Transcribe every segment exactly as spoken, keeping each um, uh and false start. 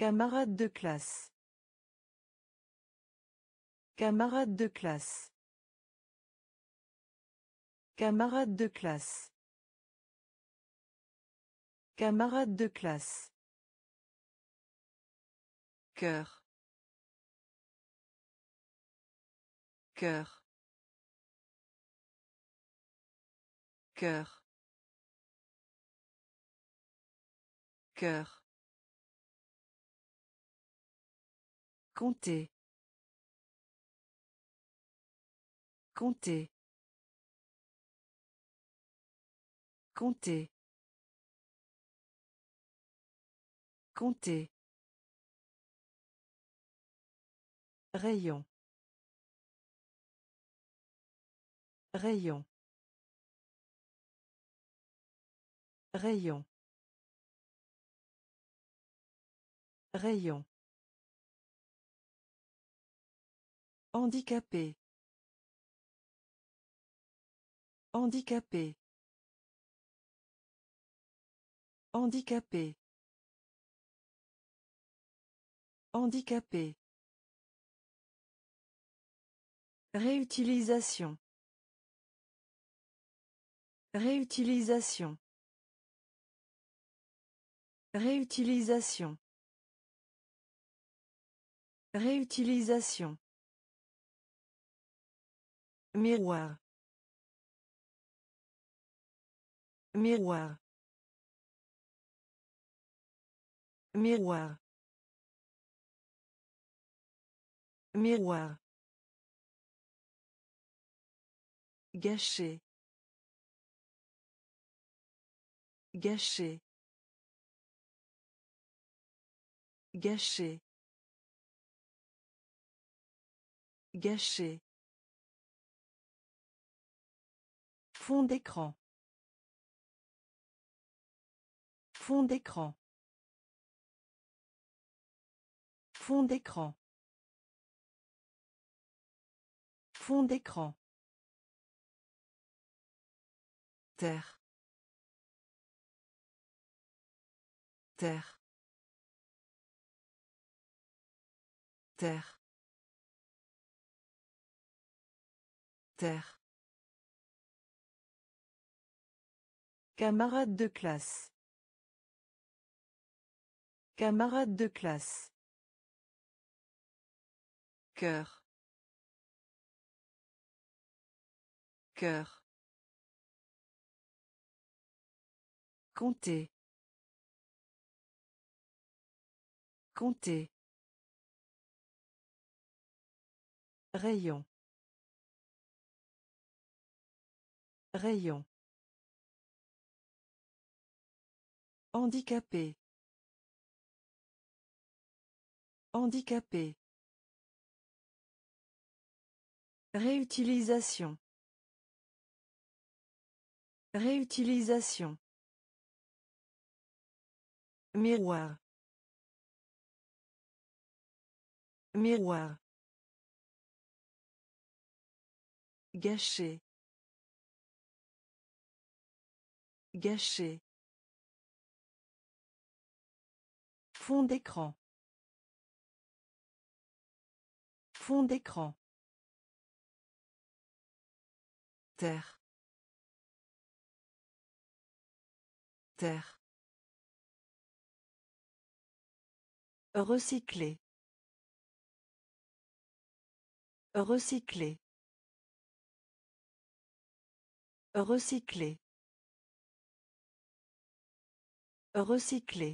Camarade de classe. Camarade de classe. Camarade de classe. Camarade de classe. Cœur. Cœur. Cœur. Cœur. Compter. Compter. Compter. Compter. Rayon. Rayon. Rayon. Rayon. Handicapé. Handicapé. Handicapé. Handicapé. Réutilisation. Réutilisation. Réutilisation. Réutilisation. Miroir. Miroir. Miroir. Miroir. Gâché. Gâché. Gâché. Gâché. Fond d'écran. Fond d'écran. Fond d'écran. Fond d'écran. Terre. Terre. Terre. Terre. Camarade de classe. Camarade de classe. Cœur. Cœur. Compter. Compter. Rayon. Rayon. Handicapé. Handicapé. Réutilisation. Réutilisation. Miroir. Miroir. Gâché. Gâché. Fond d'écran. Fond d'écran. Terre. Terre. Recycler. Recycler. Recycler. Recycler.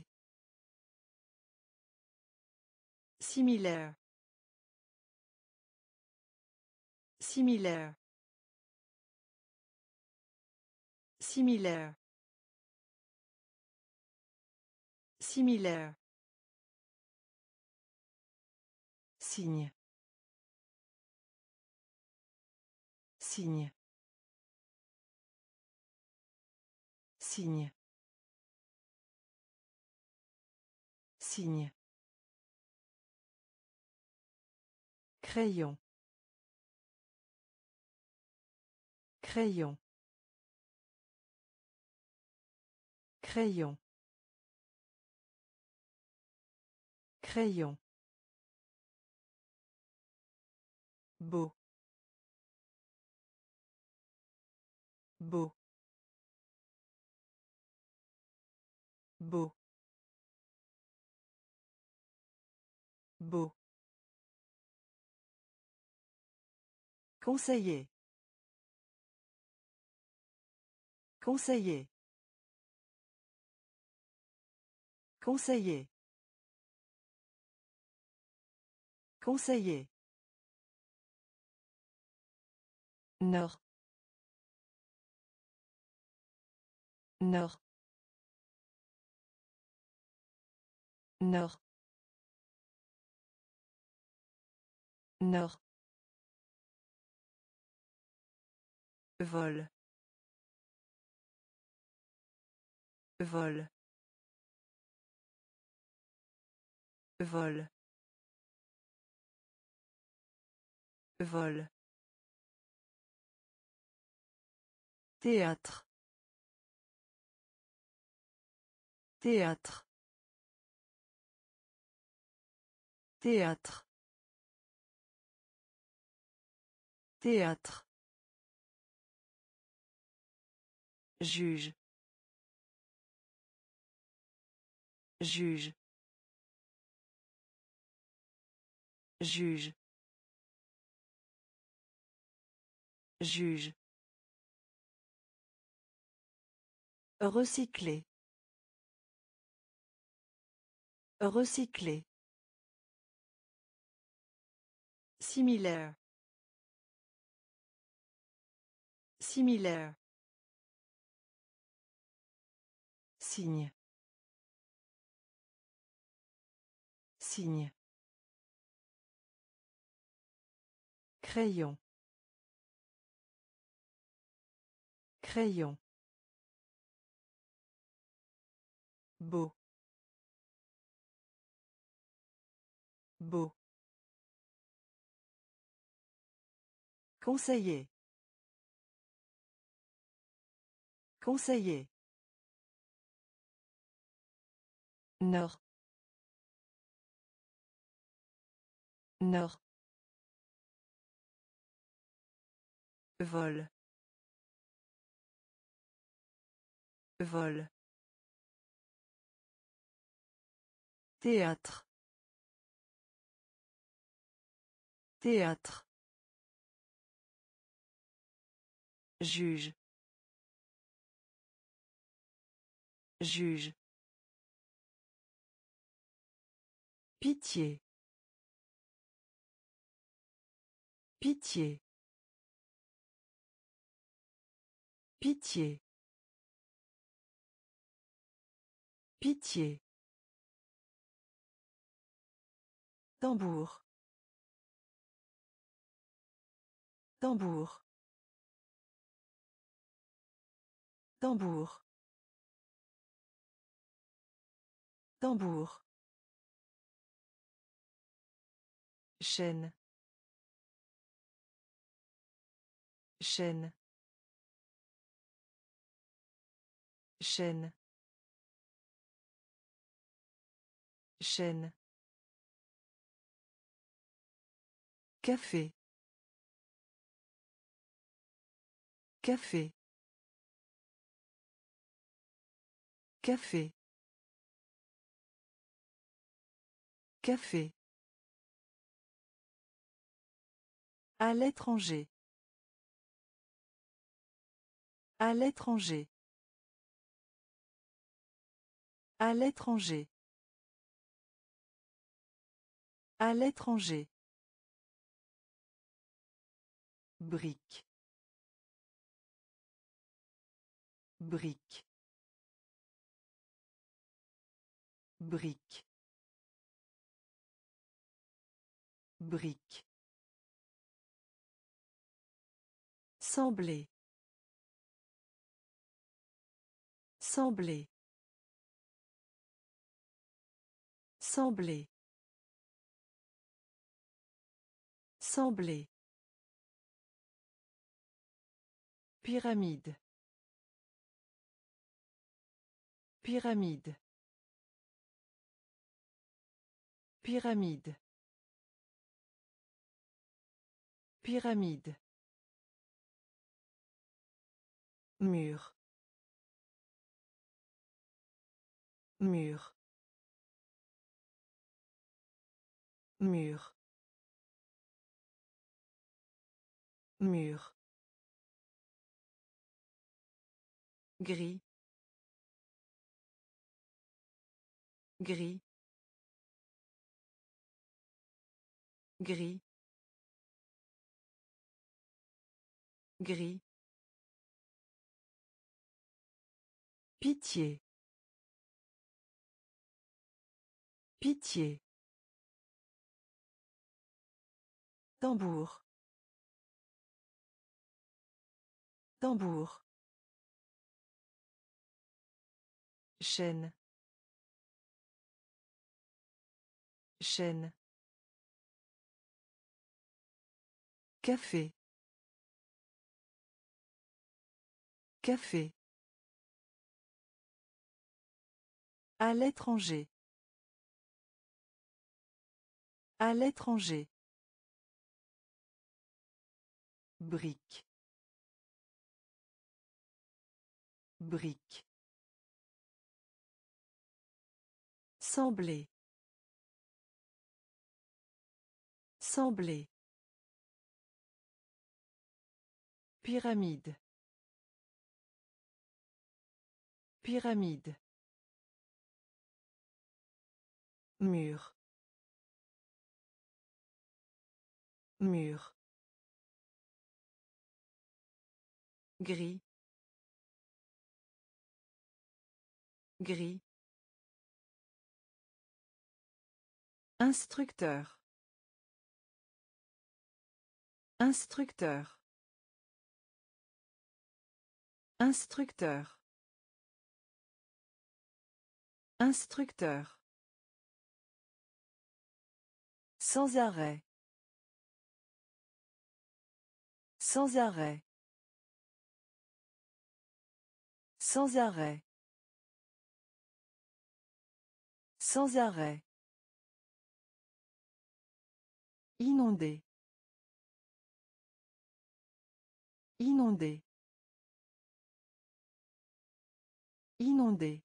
Similaire. Similaire. Similaire. Similaire. Signe. Signe. Signe. Signe. Crayon. Crayon. Crayon. Crayon. Beau. Beau. Beau. Beau. Conseiller. Conseiller. Conseiller. Conseiller. Nord. Nord. Nord. Nord. Vol. Vol. Vol. Vol. Théâtre. Théâtre. Théâtre. Théâtre. Juge. Juge. Juge. Juge. Recycler. Recycler. Similaire. Similaire. Signe. Signe. Crayon. Crayon. Beau. Beau. Conseiller. Conseiller. Nord. Nord. Vol. Vol. Théâtre. Théâtre. Juge. Juge. Pitié. Pitié. Pitié. Pitié. Tambour. Tambour. Tambour. Tambour. Chaîne. Chaîne. Chaîne. Chaîne. Café. Café. Café. Café. À l'étranger. À l'étranger. À l'étranger. À l'étranger. Brique. Brique. Brique. Brique. Sembler. Sembler. Sembler. Sembler. Pyramide. Pyramide. Pyramide. Pyramide. Mur. Mur. Mur. Mur. Gris. Gris. Gris. Gris. Pitié. Pitié. Tambour. Tambour. Chaîne. Chaîne. Café. Café. À l'étranger. À l'étranger. Brique. Brique. Sembler. Sembler. Pyramide. Pyramide. Mur. Mur. Gris. Gris. Instructeur. Instructeur. Instructeur. Instructeur. Sans arrêt. Sans arrêt. Sans arrêt. Sans arrêt. Inondé. Inondé. Inondé.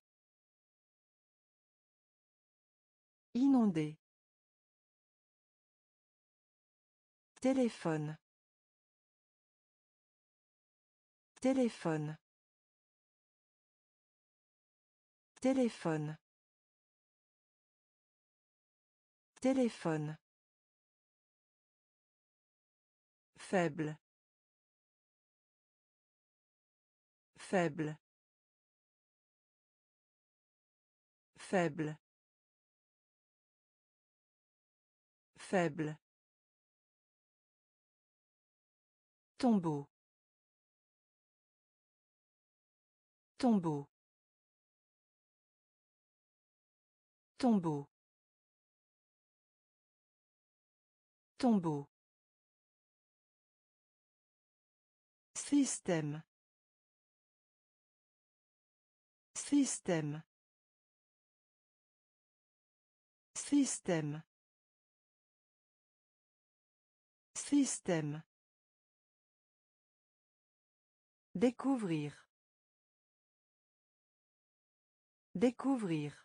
Inondé. Téléphone. Téléphone. Téléphone. Téléphone. Faible. Faible. Faible. Faible. Tombeau. Tombeau. Tombeau. Tombeau. Système. Système. Système. Système. Découvrir. Découvrir.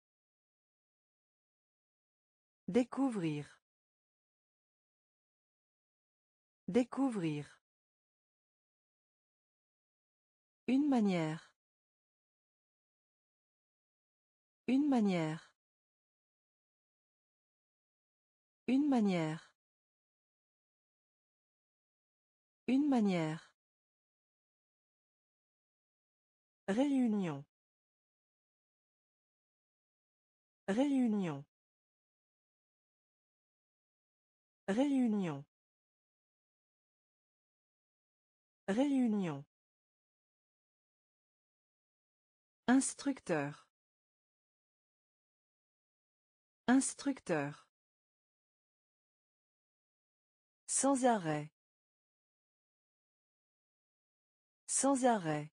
Découvrir. Découvrir. Une manière. Une manière. Une manière. Une manière. Réunion. Réunion. Réunion. Réunion. Instructeur. Instructeur. Sans arrêt. Sans arrêt.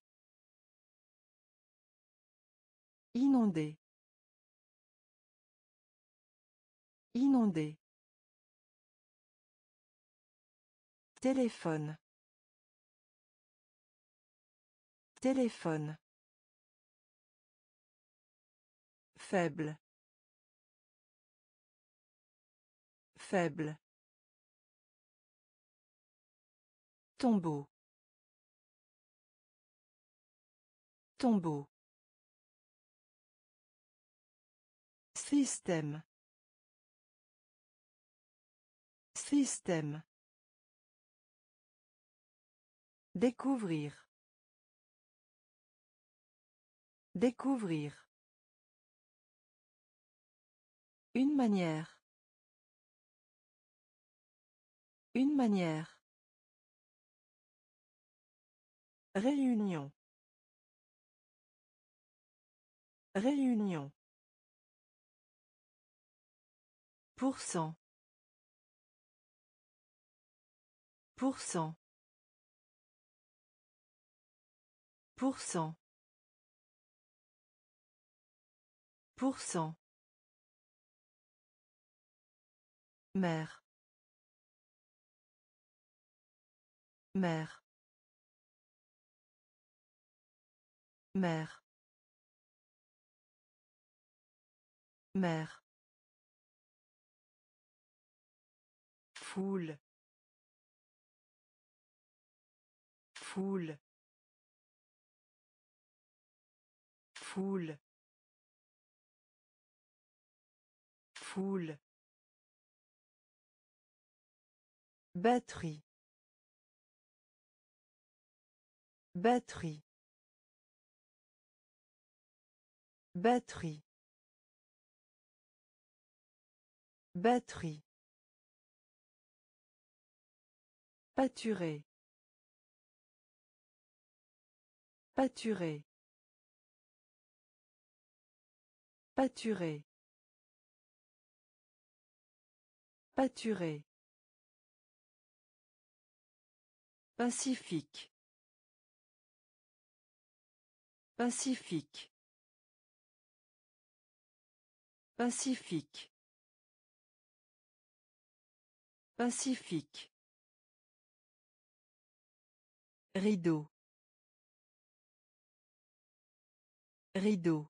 Inondé. Inondé. Téléphone. Téléphone. Faible. Faible. Tombeau. Tombeau. Système. Système. Découvrir. Découvrir. Une manière. Une manière. Réunion. Réunion. Pour cent. Pour cent. Pour cent. Pour cent. Mère. Mère. Mère. Mère. Foule. Foule. Foule. Foule. Batterie. Batterie. Batterie. Batterie. Pâturer. Pâturer. Pâturer. Pâturer. Pacifique. Pacifique. Pacifique. Pacifique. Rideau. Rideau.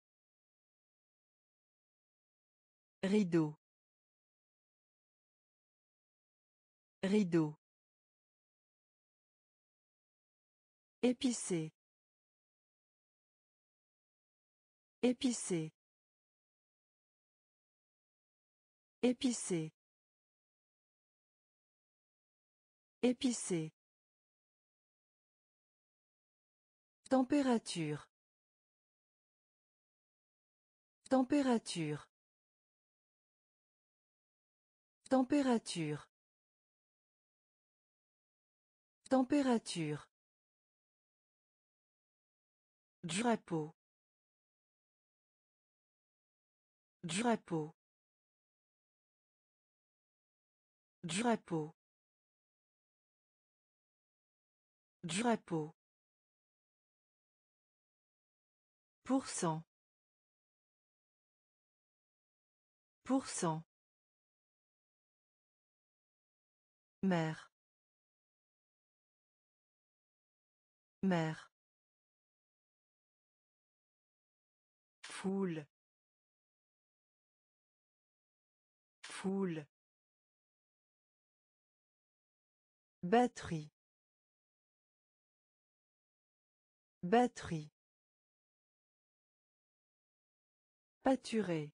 Rideau. Rideau. Épicé. Épicé. Épicé. Épicé. Température. Température. Température. Température. Drapeau. Drapeau. Drapeau. Drapeau. Pour cent. Pour cent. Mère. Mère. Foule. Foule. Batterie. Batterie. Pâturer.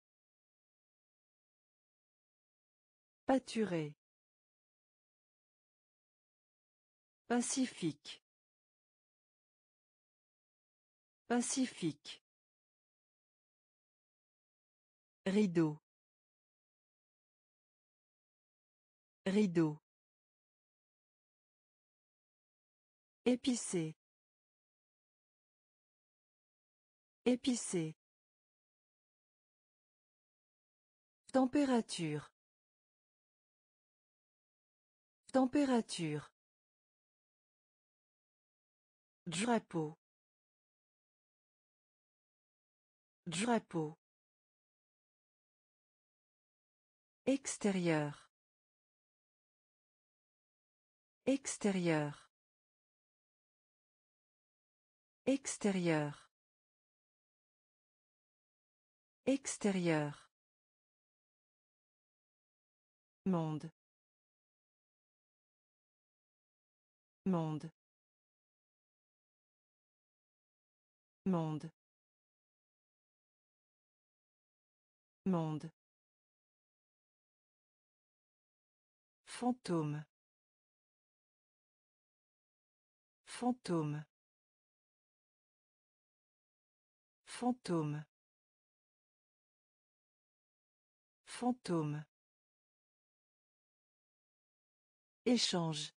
Pâturer. Pacifique. Pacifique. Rideau. Rideau. Épicé. Épicé. Température. Température. Drapeau. Drapeau. Extérieur. Extérieur. Extérieur. Extérieur. Monde. Monde. Monde. Monde. Fantôme. Fantôme. Fantôme. Fantôme. Échange.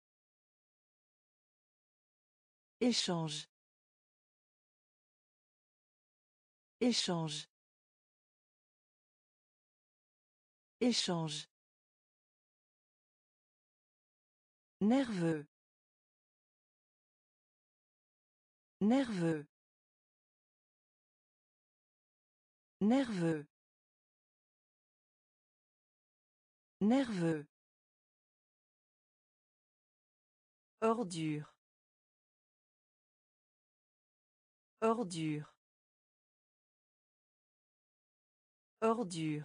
Échange. Échange. Échange. Nerveux. Nerveux. Nerveux. Nerveux. Ordure. Ordure. Ordure.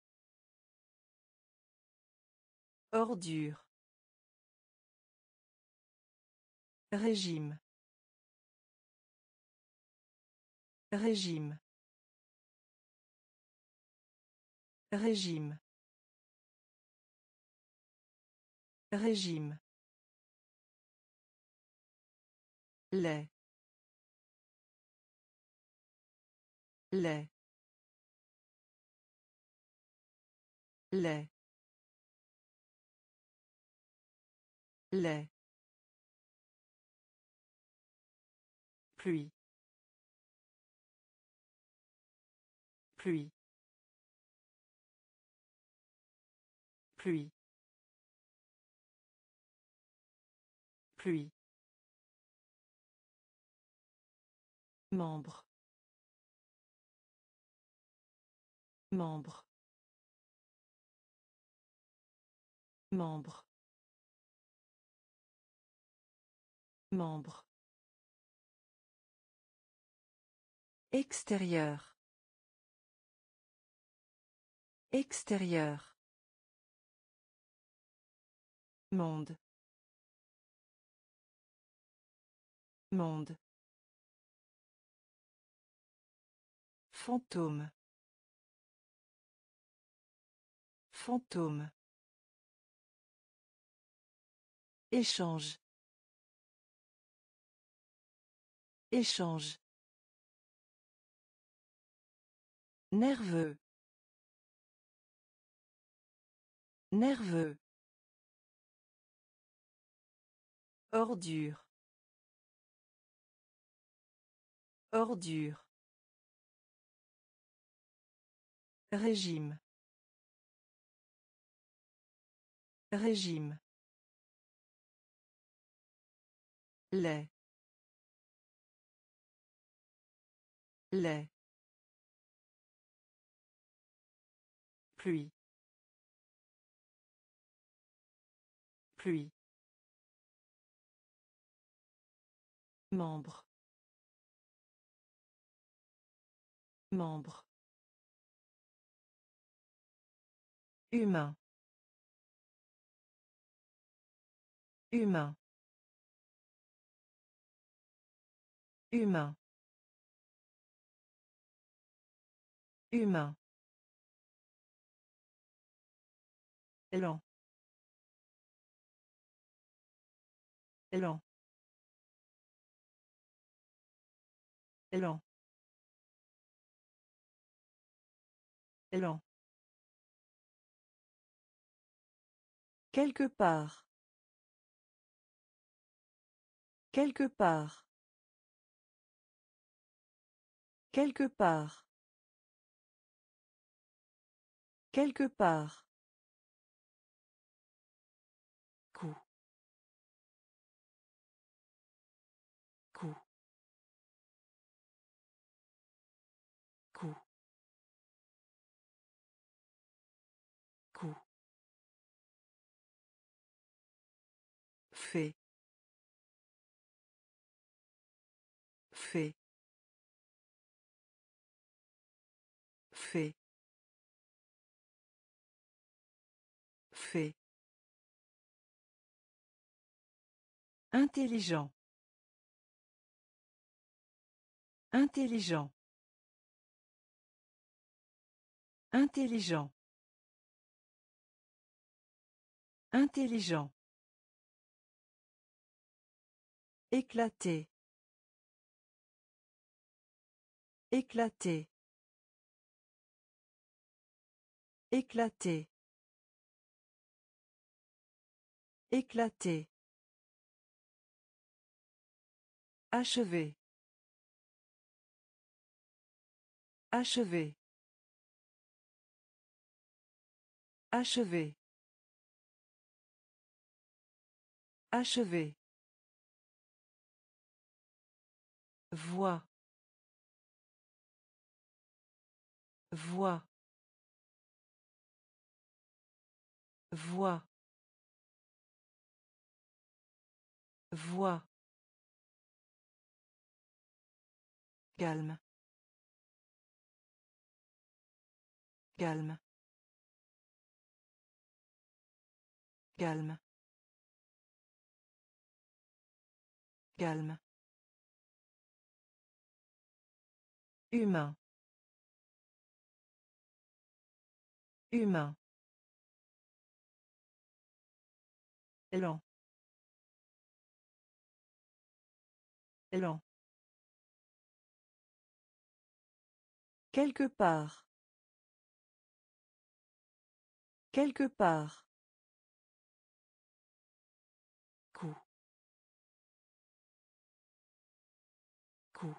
Ordure. Régime. Régime. Régime. Régime. Lait. Lait. Lait. Lait. Pluie. Pluie. Pluie. Pluie. Membre. Membre. Membre. Membre. Extérieur. Extérieur. Monde. Monde. Fantôme. Fantôme. Échange. Échange. Nerveux. Nerveux. Ordure. Ordure. Régime. Régime. Lait. Lait. Pluie. Pluie. Membre. Membre. Humain. Humain. Humain. Humain. Élan. Élan. Élan. Élan. Quelque part. Quelque part. Quelque part. Quelque part. Coup. Coup. Coup. Fait. Fait. Fait. Fait. Intelligent. Intelligent. Intelligent. Intelligent. Éclater. Éclater. Éclater. Éclater. Achever. Achever. Achever. Achever. Voix. Voix. Voix. Voix. Calme. Calme. Calme. Calme. Humain. Humain. Lent. Lent. Quelque part. Quelque part. Coup. Coup.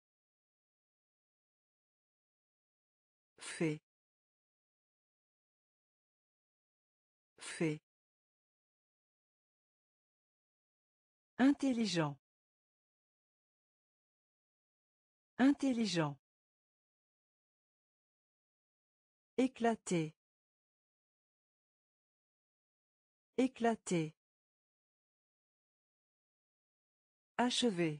Fait. Fait. Intelligent. Intelligent. Éclater. Éclater. Achever.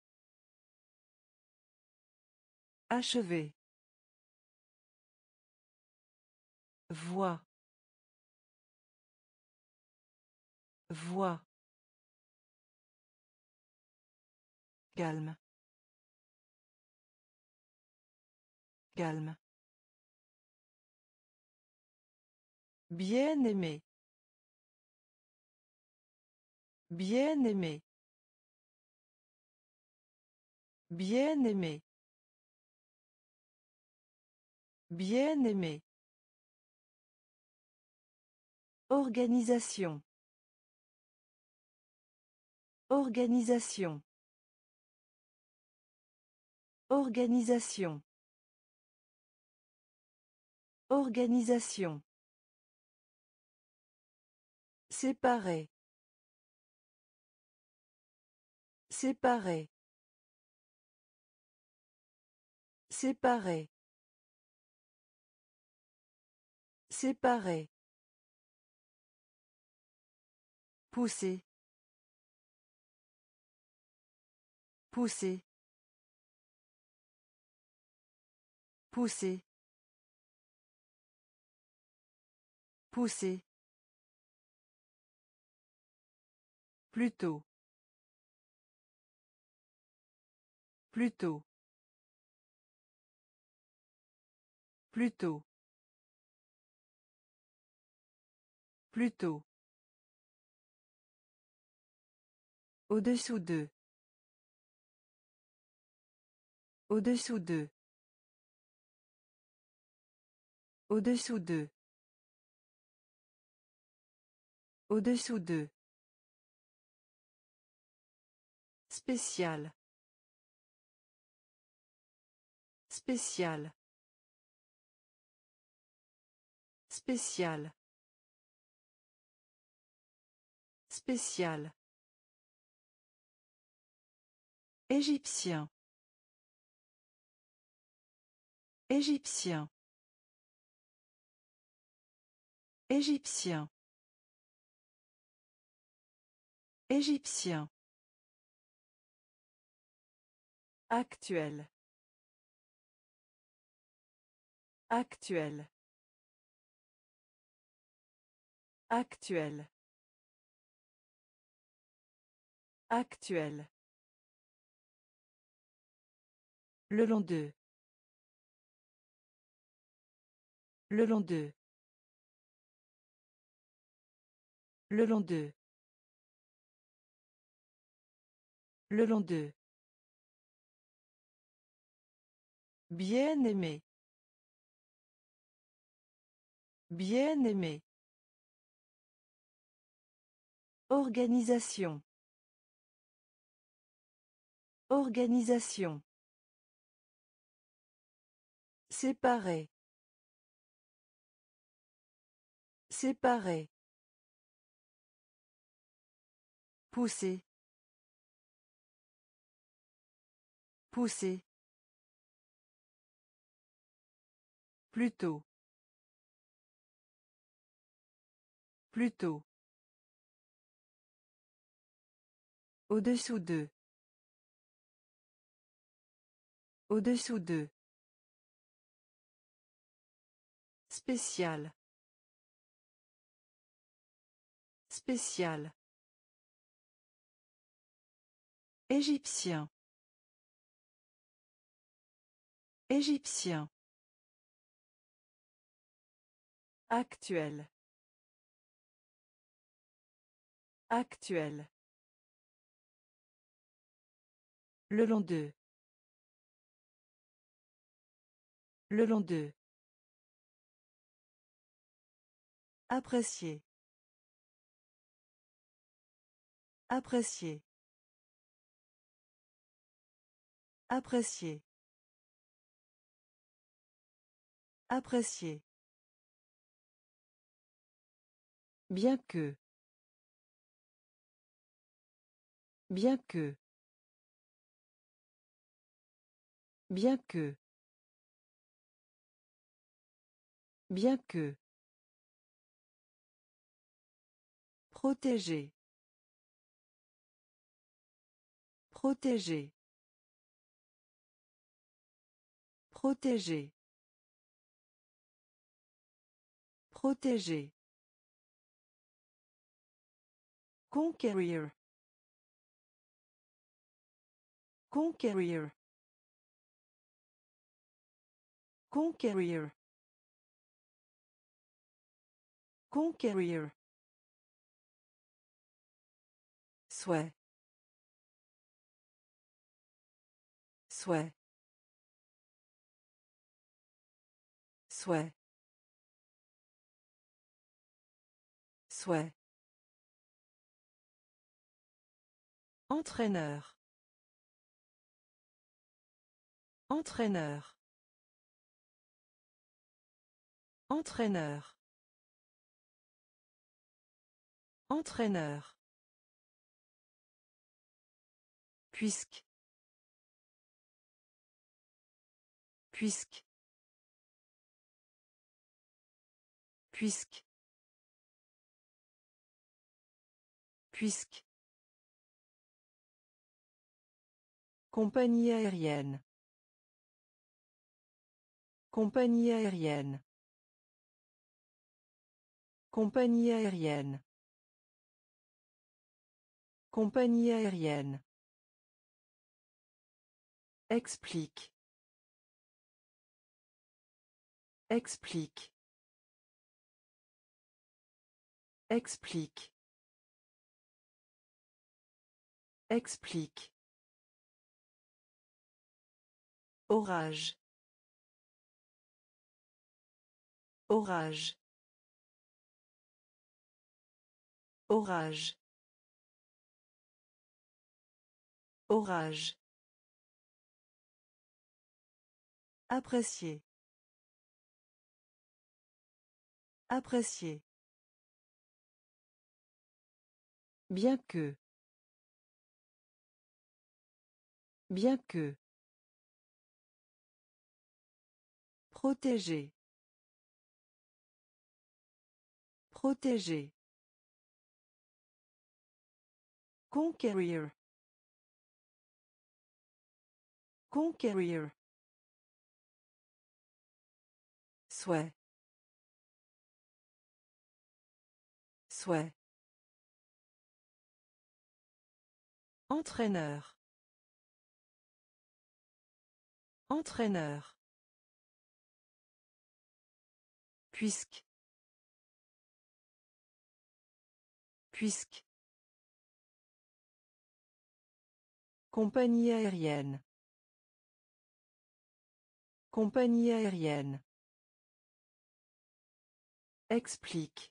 Achever. Voix. Voix. Calme. Calme. Bien-aimé. Bien-aimé. Bien-aimé. Bien-aimé. Organisation. Organisation. Organisation. Organisation. Séparer. Séparer. Séparer. Séparer. Pousser. Pousser. Pousser. Pousser. Plutôt. Plutôt. Plutôt. Plutôt. Au-dessous d'eux. Au-dessous d'eux. Au-dessous d'eux. Au-dessous d'eux. Spécial. Spécial. Spécial. Spécial. Égyptien. Égyptien. Égyptien. Égyptien. Actuel. Actuel. Actuel. Actuel. Le long d'eux. Le long d'eux. Le long d'eux. Le long d'eux. Bien-aimé. Bien-aimé. Organisation. Organisation. Séparer. Séparer. Pousser. Pousser. Plutôt. Plutôt. Au-dessous d'eux. Au-dessous d'eux. Spécial. Spécial. Égyptien. Égyptien. Actuel. Actuel. Le long d'eux. Le long d'eux. Apprécier. Apprécier. Apprécier. Apprécier. Bien que. Bien que. Bien que. Bien que. Protéger. Protéger. Protéger. Protéger. Conquérir. Conquérir. Conquérir. Conquérir. Souhait. Souhait. Souhait. Souhait. Entraîneur. Entraîneur. Entraîneur. Entraîneur. Puisque. Puisque. Puisque. Puisque. Compagnie aérienne. Compagnie aérienne. Compagnie aérienne. Compagnie aérienne. Explique. Explique. Explique. Explique. Orage. Orage. Orage. Orage. Apprécier. Apprécier. Bien que. Bien que. Protéger. Protéger. Conquérir. Conquérir. Souhait. Souhait. Entraîneur. Entraîneur. Puisque. Puisque. Compagnie aérienne. Compagnie aérienne. Explique.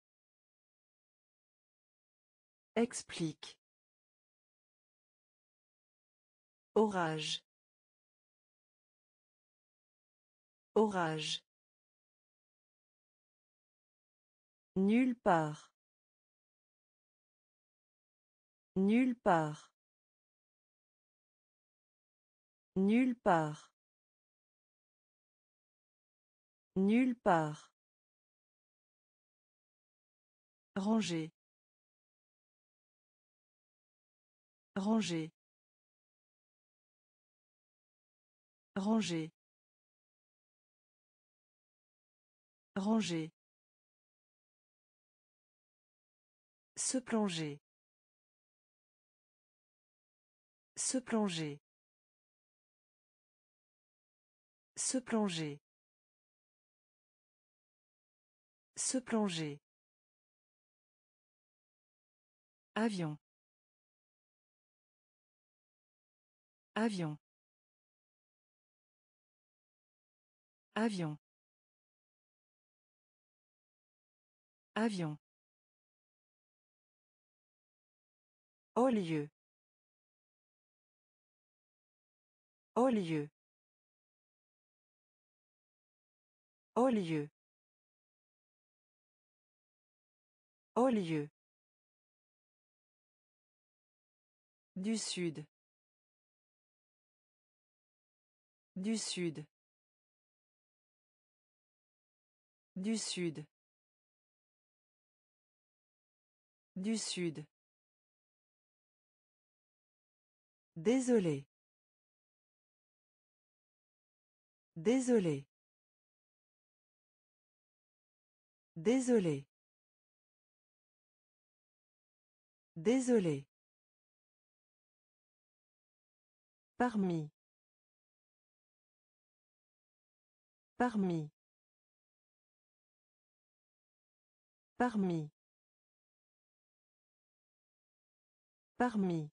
Explique. Orage. Orage. Nulle part. Nulle part. Nulle part. Nulle part. Ranger. Ranger. Ranger. Ranger. Se plonger. Se plonger. Se plonger. Se plonger. Avion. Avion. Avion. Avion. Au lieu. Au lieu. Au lieu. Au lieu. Du sud. Du sud. Du sud. Du sud. Désolé. Désolé. Désolé. Désolé. Parmi. Parmi. Parmi. Parmi.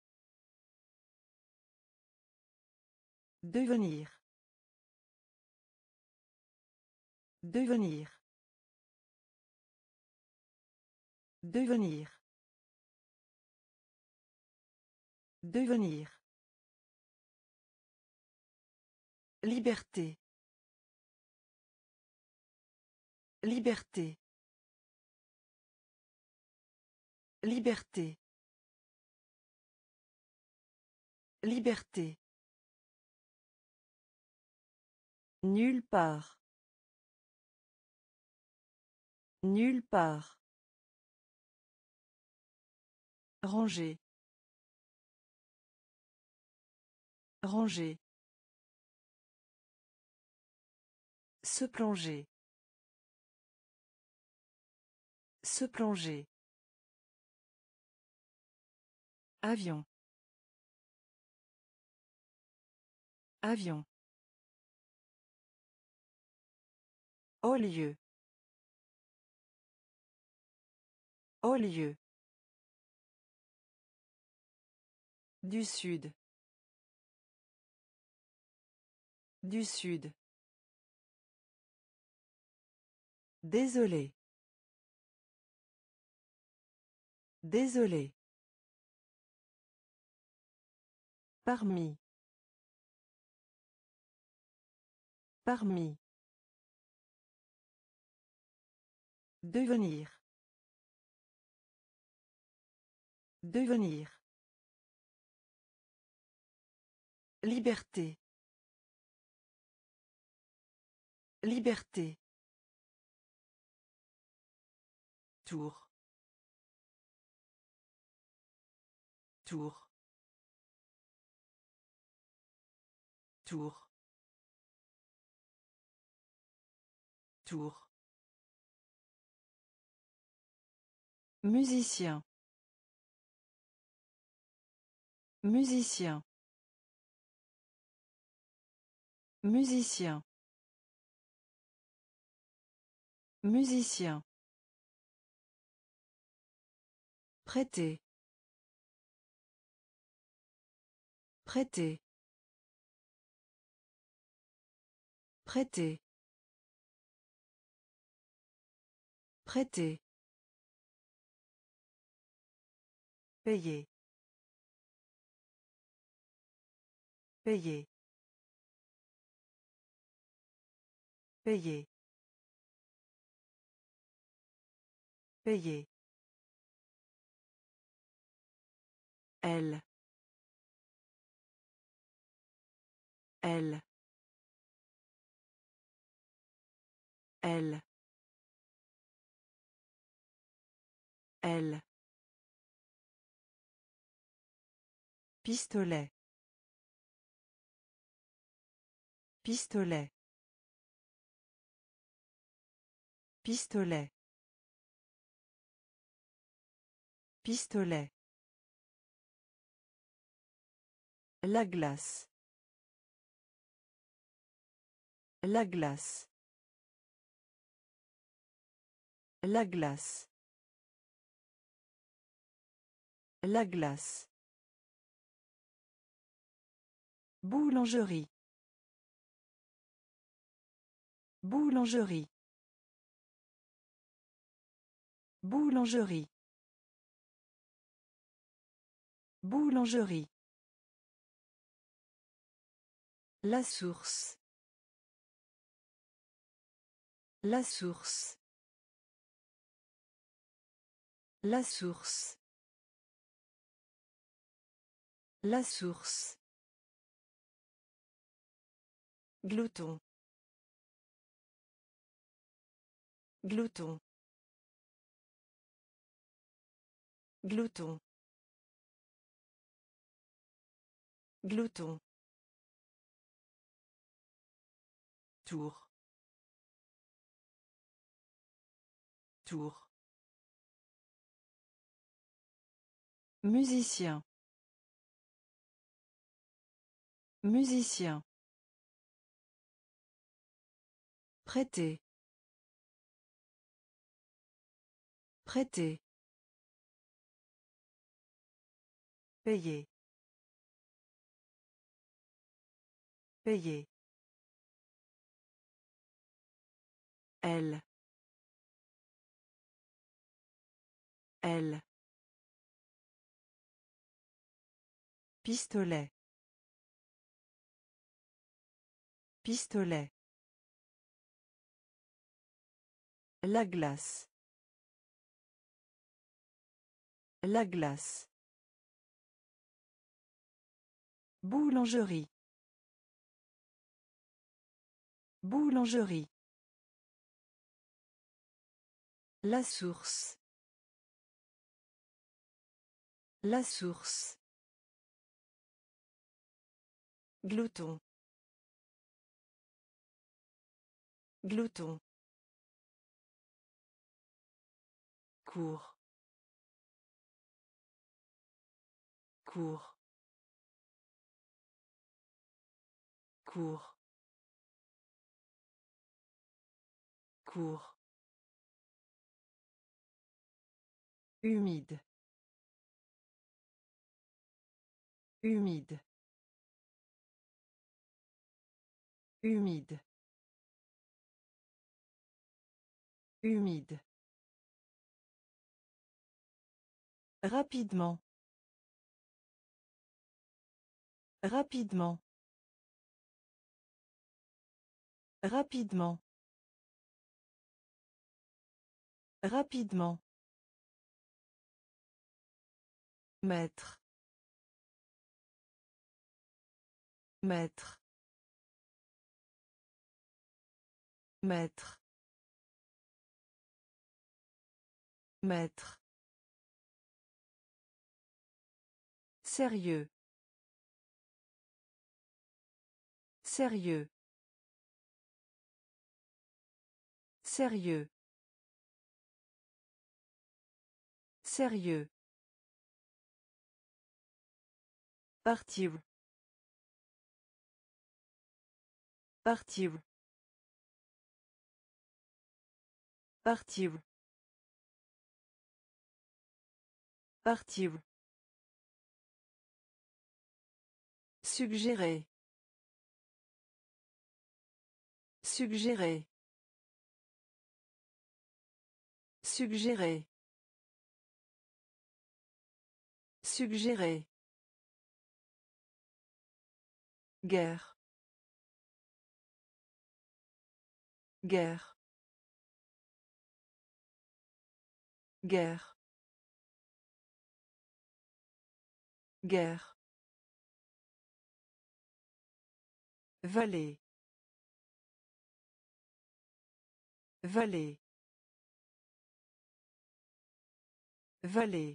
Devenir. Devenir. Devenir. Devenir. Liberté. Liberté. Liberté. Liberté. Nulle part. Nulle part. Ranger. Ranger. Se plonger. Se plonger. Avion. Avion. Au lieu. Au lieu. Du sud. Du sud. Désolé. Désolé. Parmi. Parmi. Devenir. Devenir. Liberté. Liberté. Tour. Tour. Tour. Tour. Musicien. Musicien. Musicien. Musicien. Prêter. Prêter. Prêter. Prêter. Payer. Payer. Payer. Payer. Elle. Elle. Elle. Elle. Pistolet. Pistolet. Pistolet. Pistolet. La glace. La glace. La glace. La glace. Boulangerie. Boulangerie. Boulangerie. Boulangerie. La source. La source. La source. La source. Glouton. Glouton. Glouton. Glouton. Tour. Tour. Musicien. Musicien. Prêter. Prêter. Payer. Payer. Elle. Elle. Pistolet. Pistolet. La glace. La glace. Boulangerie. Boulangerie. La source. La source. Glouton. Glouton. Cours. Cours. Cours. Cours. Humide. Humide. Humide. Humide. Rapidement. Rapidement. Rapidement. Rapidement. Maître. Maître. Maître. Maître. Sérieux. Sérieux. Sérieux. Sérieux. Partir. Partir. Partir. Partir. Suggérer. Suggérer. Suggérer. Suggérer. Guerre. Guerre. Guerre. Guerre. Vallée. Vallée. Vallée.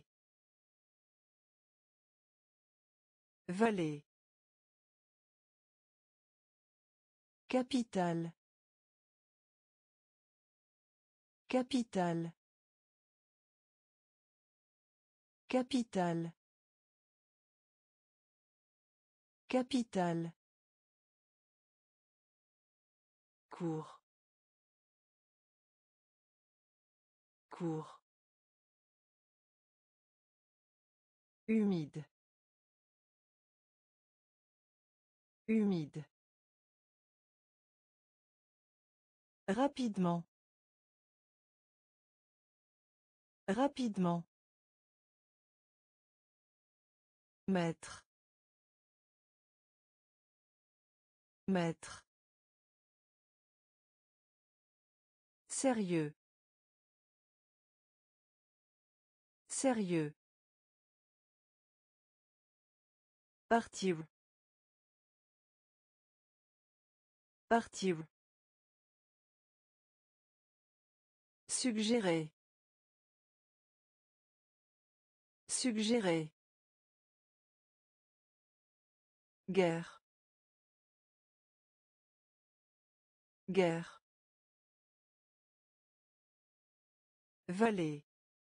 Vallée. Capitale. Capitale. Capitale. Capitale. Cours. Cours. Humide. Humide. Rapidement. Rapidement. Maître. Maître. Sérieux. Sérieux. Partir. Partir. Suggérer. Suggérer. Guerre. Guerre. Vallée.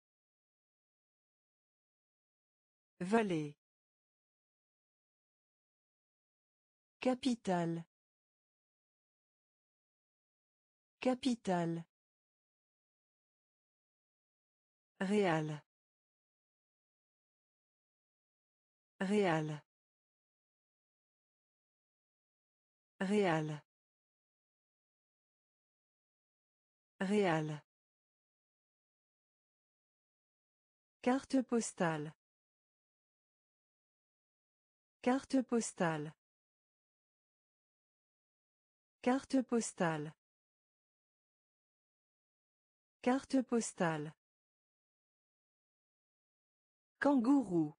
Vallée. Capitale. Capitale. Réal. Réal. Réal. Réal. Carte postale. Carte postale. Carte postale. Carte postale. Kangourou.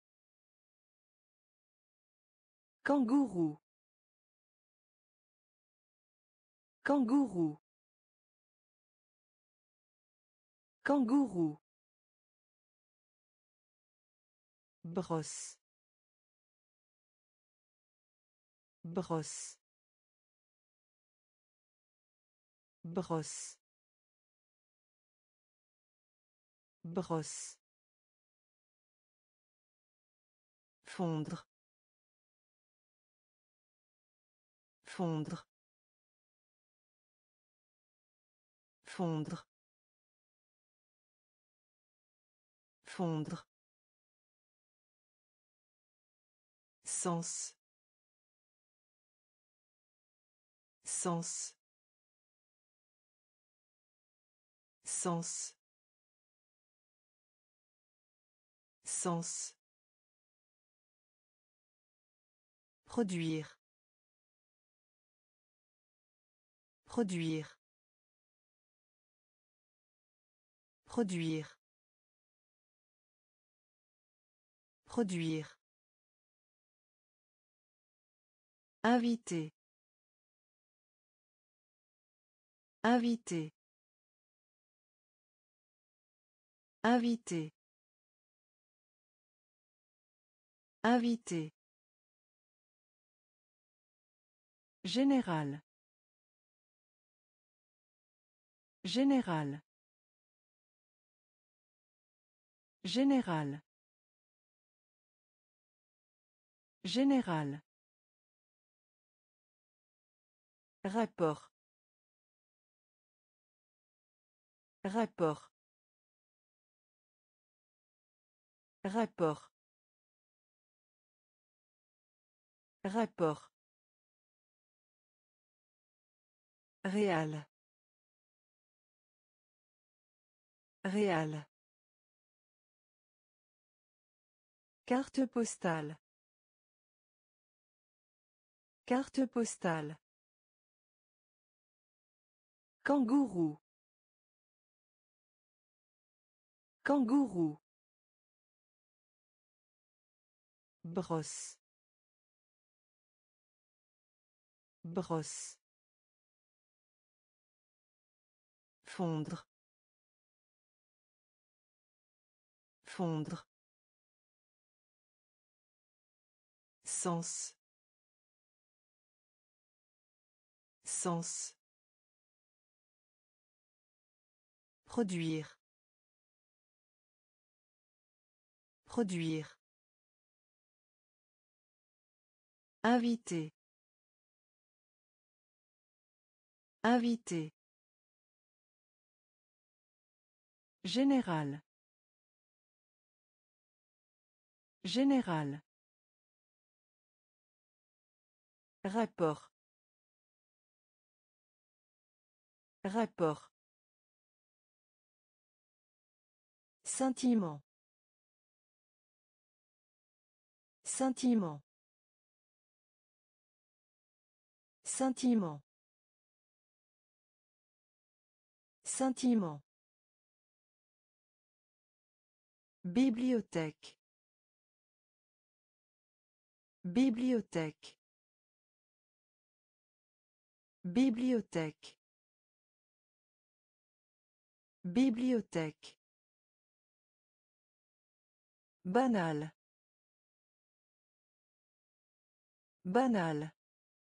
Kangourou. Kangourou. Kangourou. Brosse. Brosse. Brosse. Brosse. Fondre. Fondre. Fondre. Fondre. Sens. Sens. Sens. Sens. Produire. Produire. Produire. Produire. Inviter. Inviter. Inviter. Invité. Général. Général. Général. Général. Rapport. Rapport. Rapport. Rapport. Réal. Réal. Carte postale. Carte postale. Kangourou. Kangourou. Brosse. Brosse. Fondre. Fondre. Sens. Sens. Produire. Produire. Invité. Invité. Général. Général. Rapport. Rapport. Sentiment. Sentiment. Sentiment. Sentiment. Bibliothèque. Bibliothèque. Bibliothèque. Bibliothèque. Banal. Banal.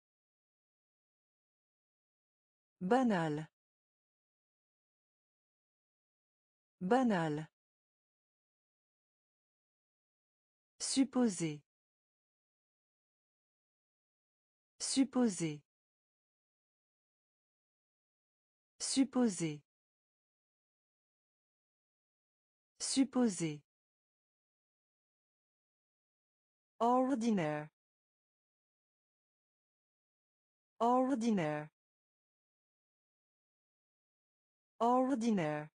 Banal. Banal. Supposer. Supposer. Supposer. Supposer. Ordinaire. Ordinaire. Ordinaire.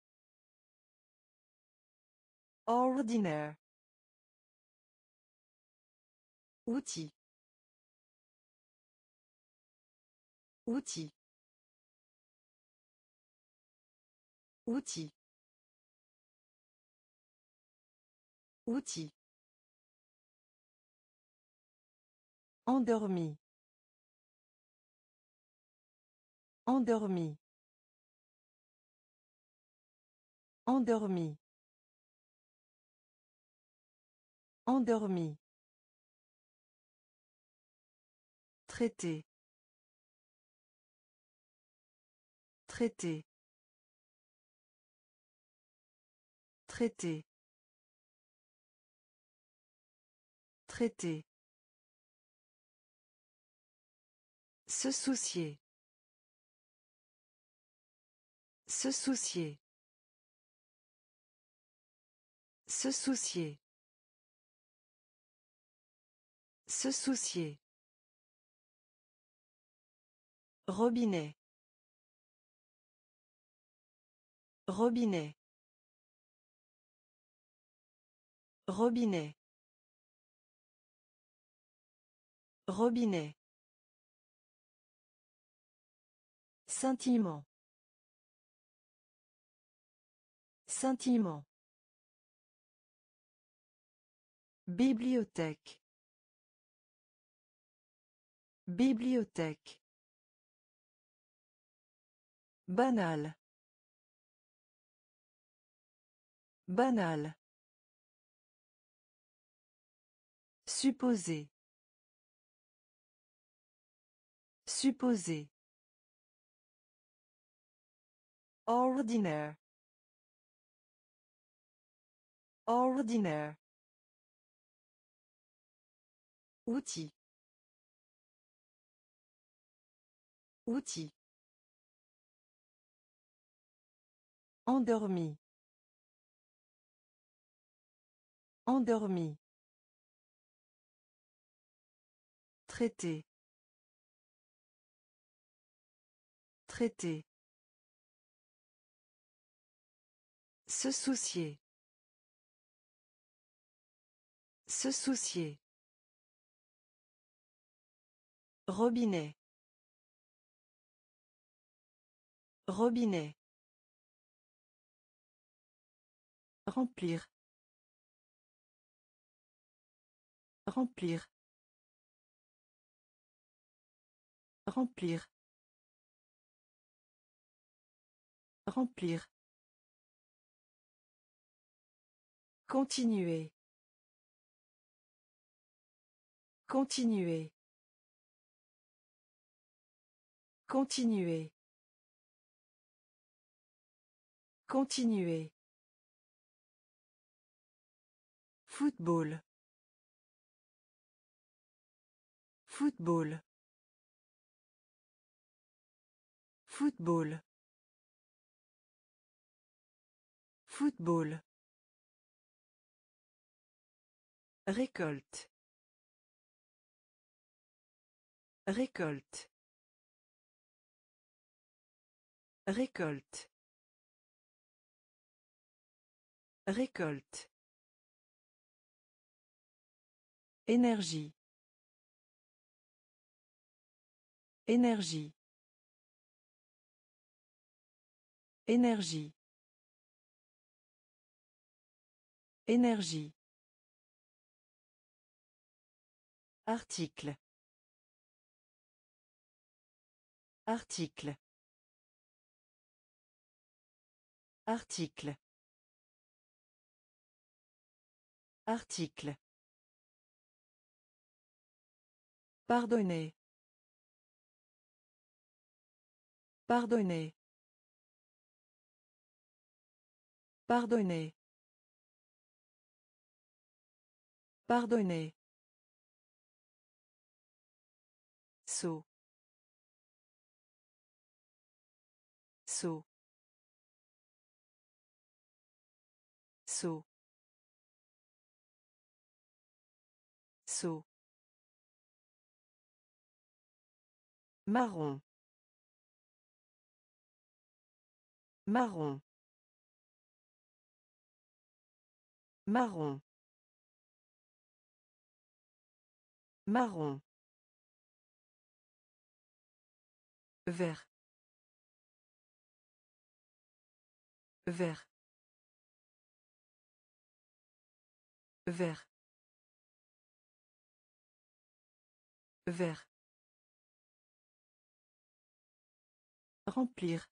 Ordinaire. Outil. Outil. Outil. Outil. Endormi. Endormi. Endormi. Endormi. Traité. Traité. Traité. Traité. Se soucier. Se soucier. Se soucier. Se soucier. Robinet. Robinet. Robinet. Robinet. Sentiment. Sentiment. Bibliothèque. Bibliothèque. Banal. Banal. Supposer. Supposer. Ordinaire. Ordinaire. Outil. Outil. Endormi. Endormi. Traité. Traité. Se soucier. Se soucier. Robinet. Robinet. Remplir. Remplir. Remplir. Remplir. Continuer. Continuer. Continuer. Continuer. Football. Football. Football. Football. Récolte. Récolte. Récolte. Récolte. Énergie. Énergie. Énergie. Énergie. Article. Article. Article. Article. Pardonner. Pardonner. Pardonner. Pardonner. Saut. Saut. Saut. Saut. Marron. Marron. Marron. Marron. Vert. Vert. Vert. Vert. Remplir.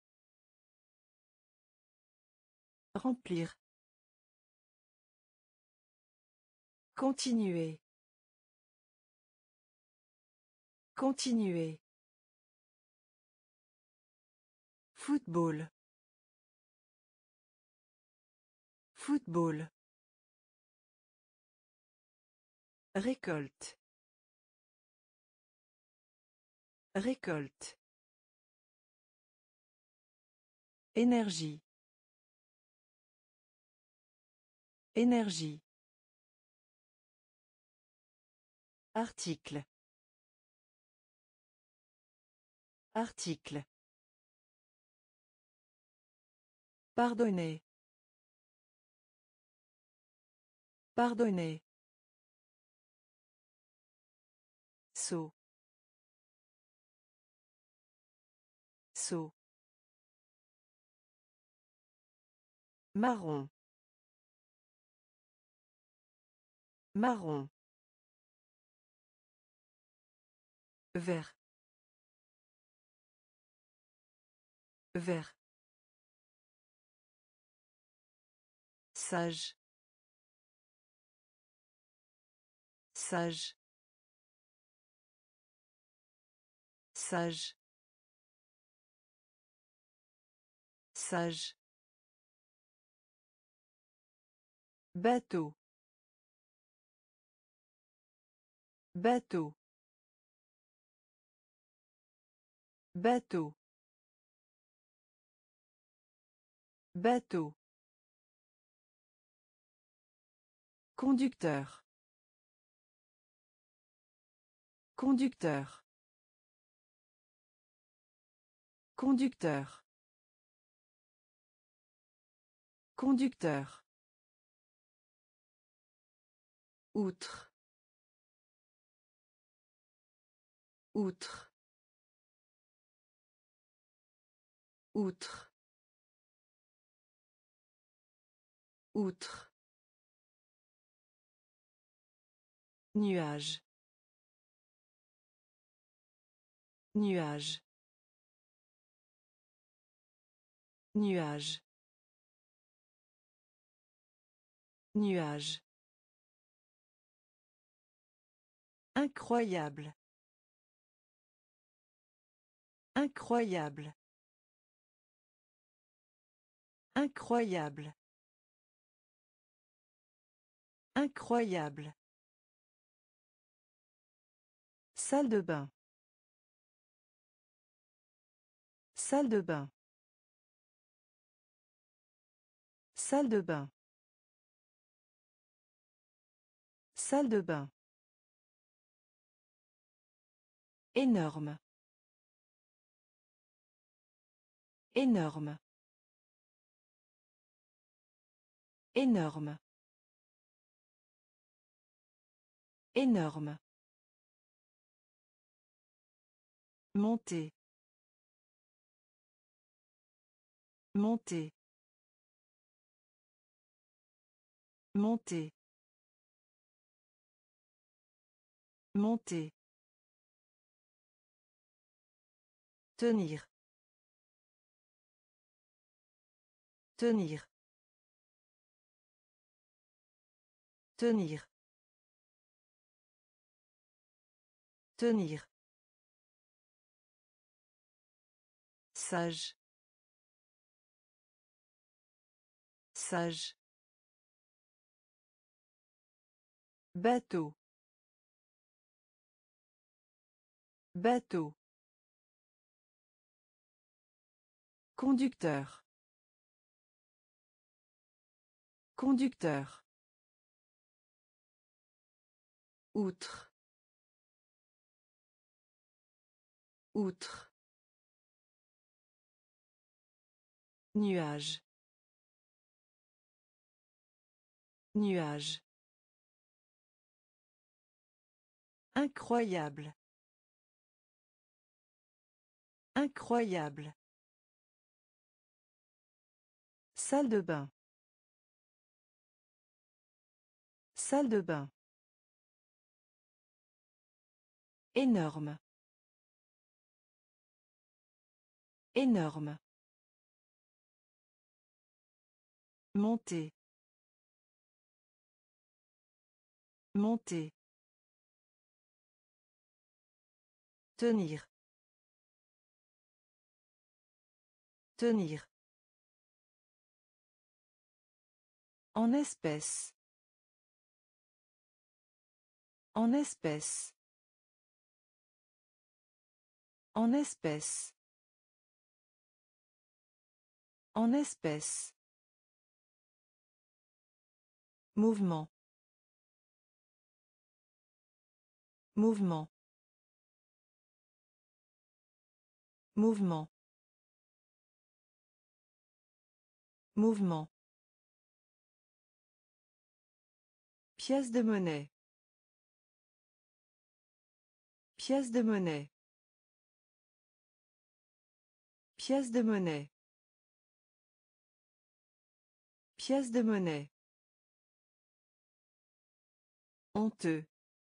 Remplir. Continuer. Continuer. Football. Football. Récolte. Récolte. Énergie. Énergie. Article. Article. Pardonner. Pardonner. Saut. Saut. Marron. Marron. Vert. Vert. Sage. Sage. Sage. Sage. Bateau. Bateau. Bateau. Bateau. Conducteur. Conducteur. Conducteur. Conducteur. Outre. Outre. Outre. Outre. Nuage. Nuage. Nuage. Nuage. Incroyable. Incroyable. Incroyable. Incroyable. Salle de bain. Salle de bain. Salle de bain. Salle de bain. Énorme. Énorme. Énorme. Énorme. Monter. Monter. Monter. Monter. Tenir. Tenir. Tenir. Tenir. Sage. Sage. Bateau. Bateau. Conducteur. Conducteur. Outre. Outre. Nuage. Nuage. Incroyable. Incroyable. Salle de bain. Salle de bain. Énorme. Énorme. Monter. Monter. Tenir. Tenir. En espèce. En espèce. En espèce. En espèce. Mouvement. Mouvement. Mouvement. Mouvement. Pièce de monnaie. Pièce de monnaie. Pièce de monnaie. Pièce de monnaie. Honteux.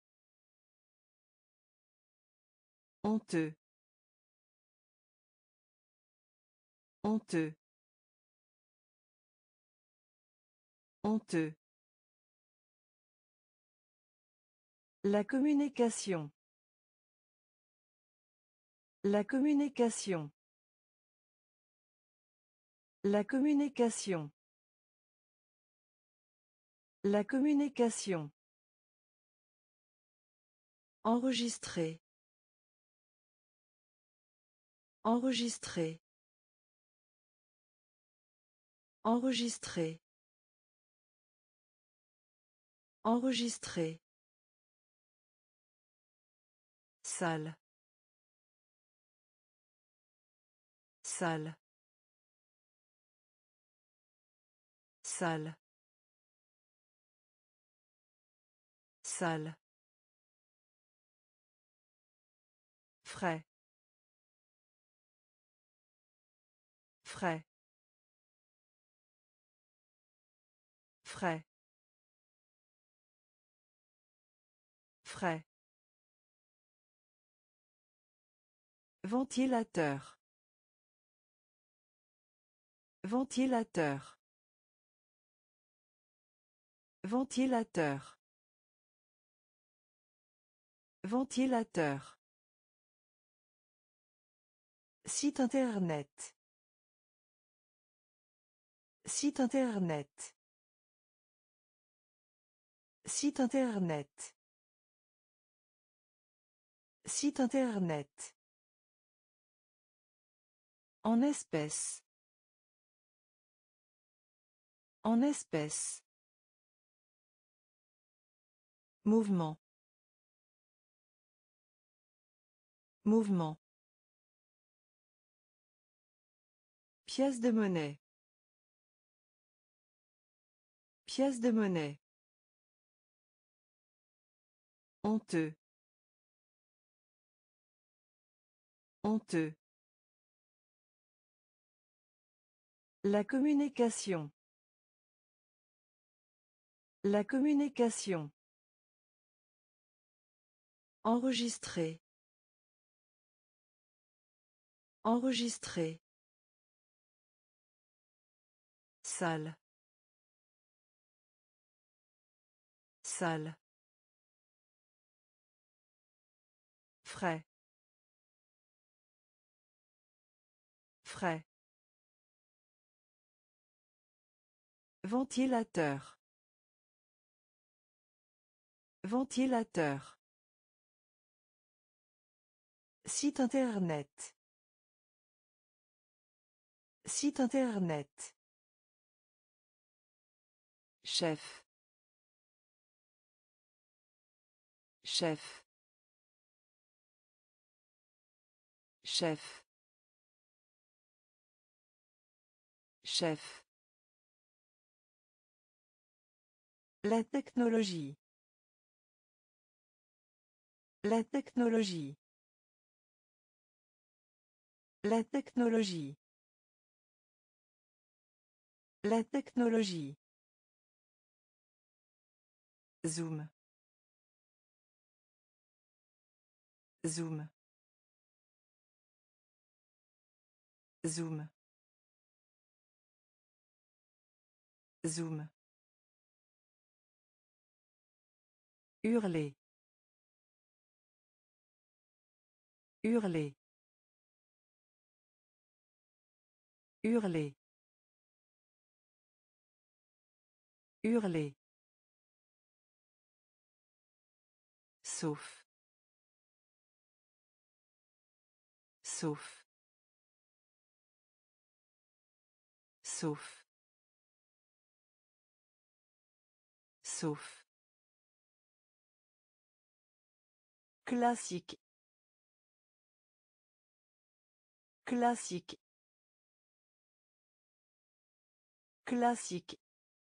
Honteux. Honteux. Honteux. La communication. La communication. La communication. La communication. Enregistrer. Enregistrer. Enregistrer. Enregistrer. Salle. Salle. Salle. Salle. Frais. Frais. Frais. Frais. Ventilateur. Ventilateur. Ventilateur. Ventilateur. Site internet. Site internet. Site internet. Site internet. En espèces. En espèces. Mouvement. Mouvement. Pièce de monnaie. Pièce de monnaie. Honteux. Honteux. La communication. La communication. Enregistrer. Enregistrer. Salle. Salle. Frais. Frais. Ventilateur. Ventilateur. Site internet. Site internet. Chef. Chef. Chef. Chef. La technologie. La technologie. La technologie. La technologie. Zoom. Zoom. Zoom. Zoom. Hurler. Hurler. Hurler. Hurler. Sauf. Sauf. Sauf. Sauf. Classique. Classique. Classique.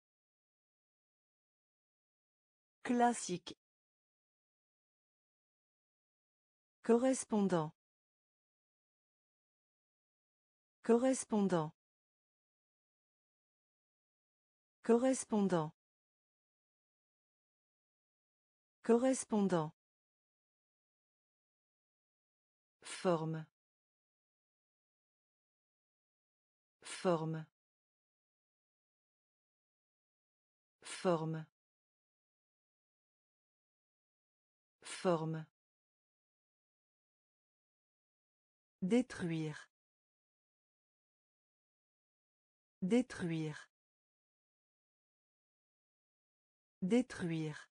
Classique. Correspondant. Correspondant. Correspondant. Correspondant. Forme. Forme. Forme. Forme. Détruire. Détruire. Détruire.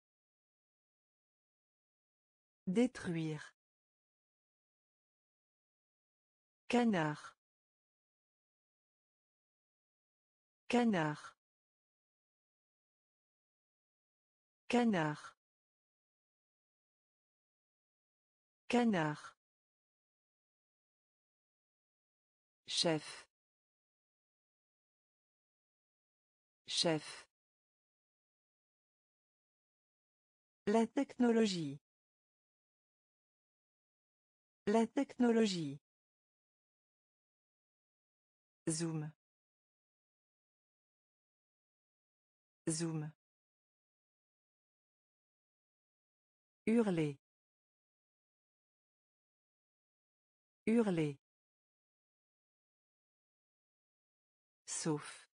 Détruire. Canard. Canard. Canard. Canard. Chef. Chef. La technologie. La technologie. Zoom. Zoom. Hurler. Hurler. Sauf.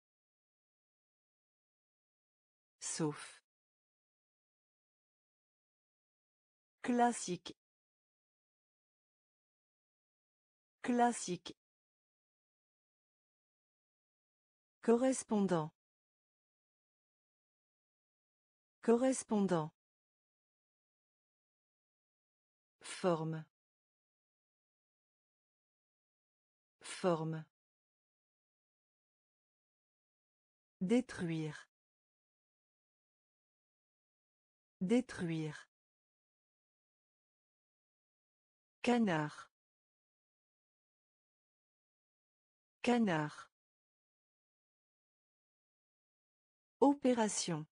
Sauf. Classique. Classique. Correspondant. Correspondant. Forme. Forme. Détruire. Détruire. Canard. Canard. Opération.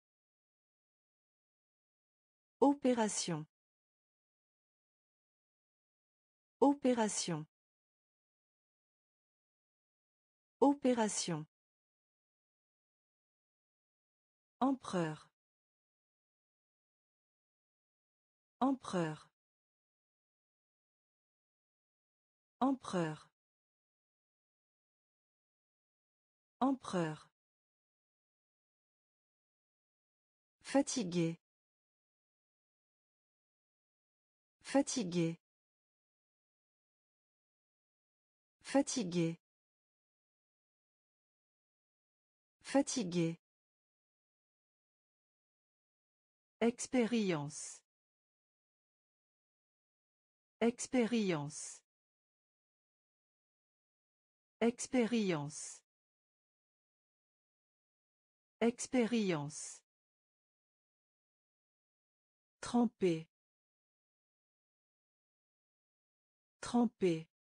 Opération. Opération. Opération. Empereur. Empereur. Empereur. Empereur. Fatigué. Fatigué. Fatigué. Fatigué. Expérience. Expérience. Expérience. Expérience. Tremper. Tremper.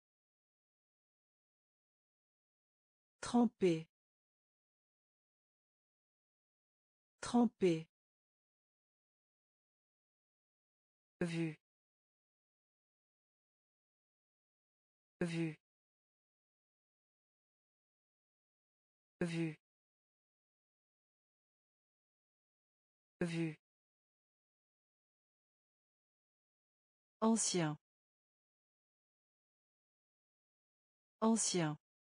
Tremper. Tremper. Vue. Vue. Vue. Vue. Ancien. Ancien.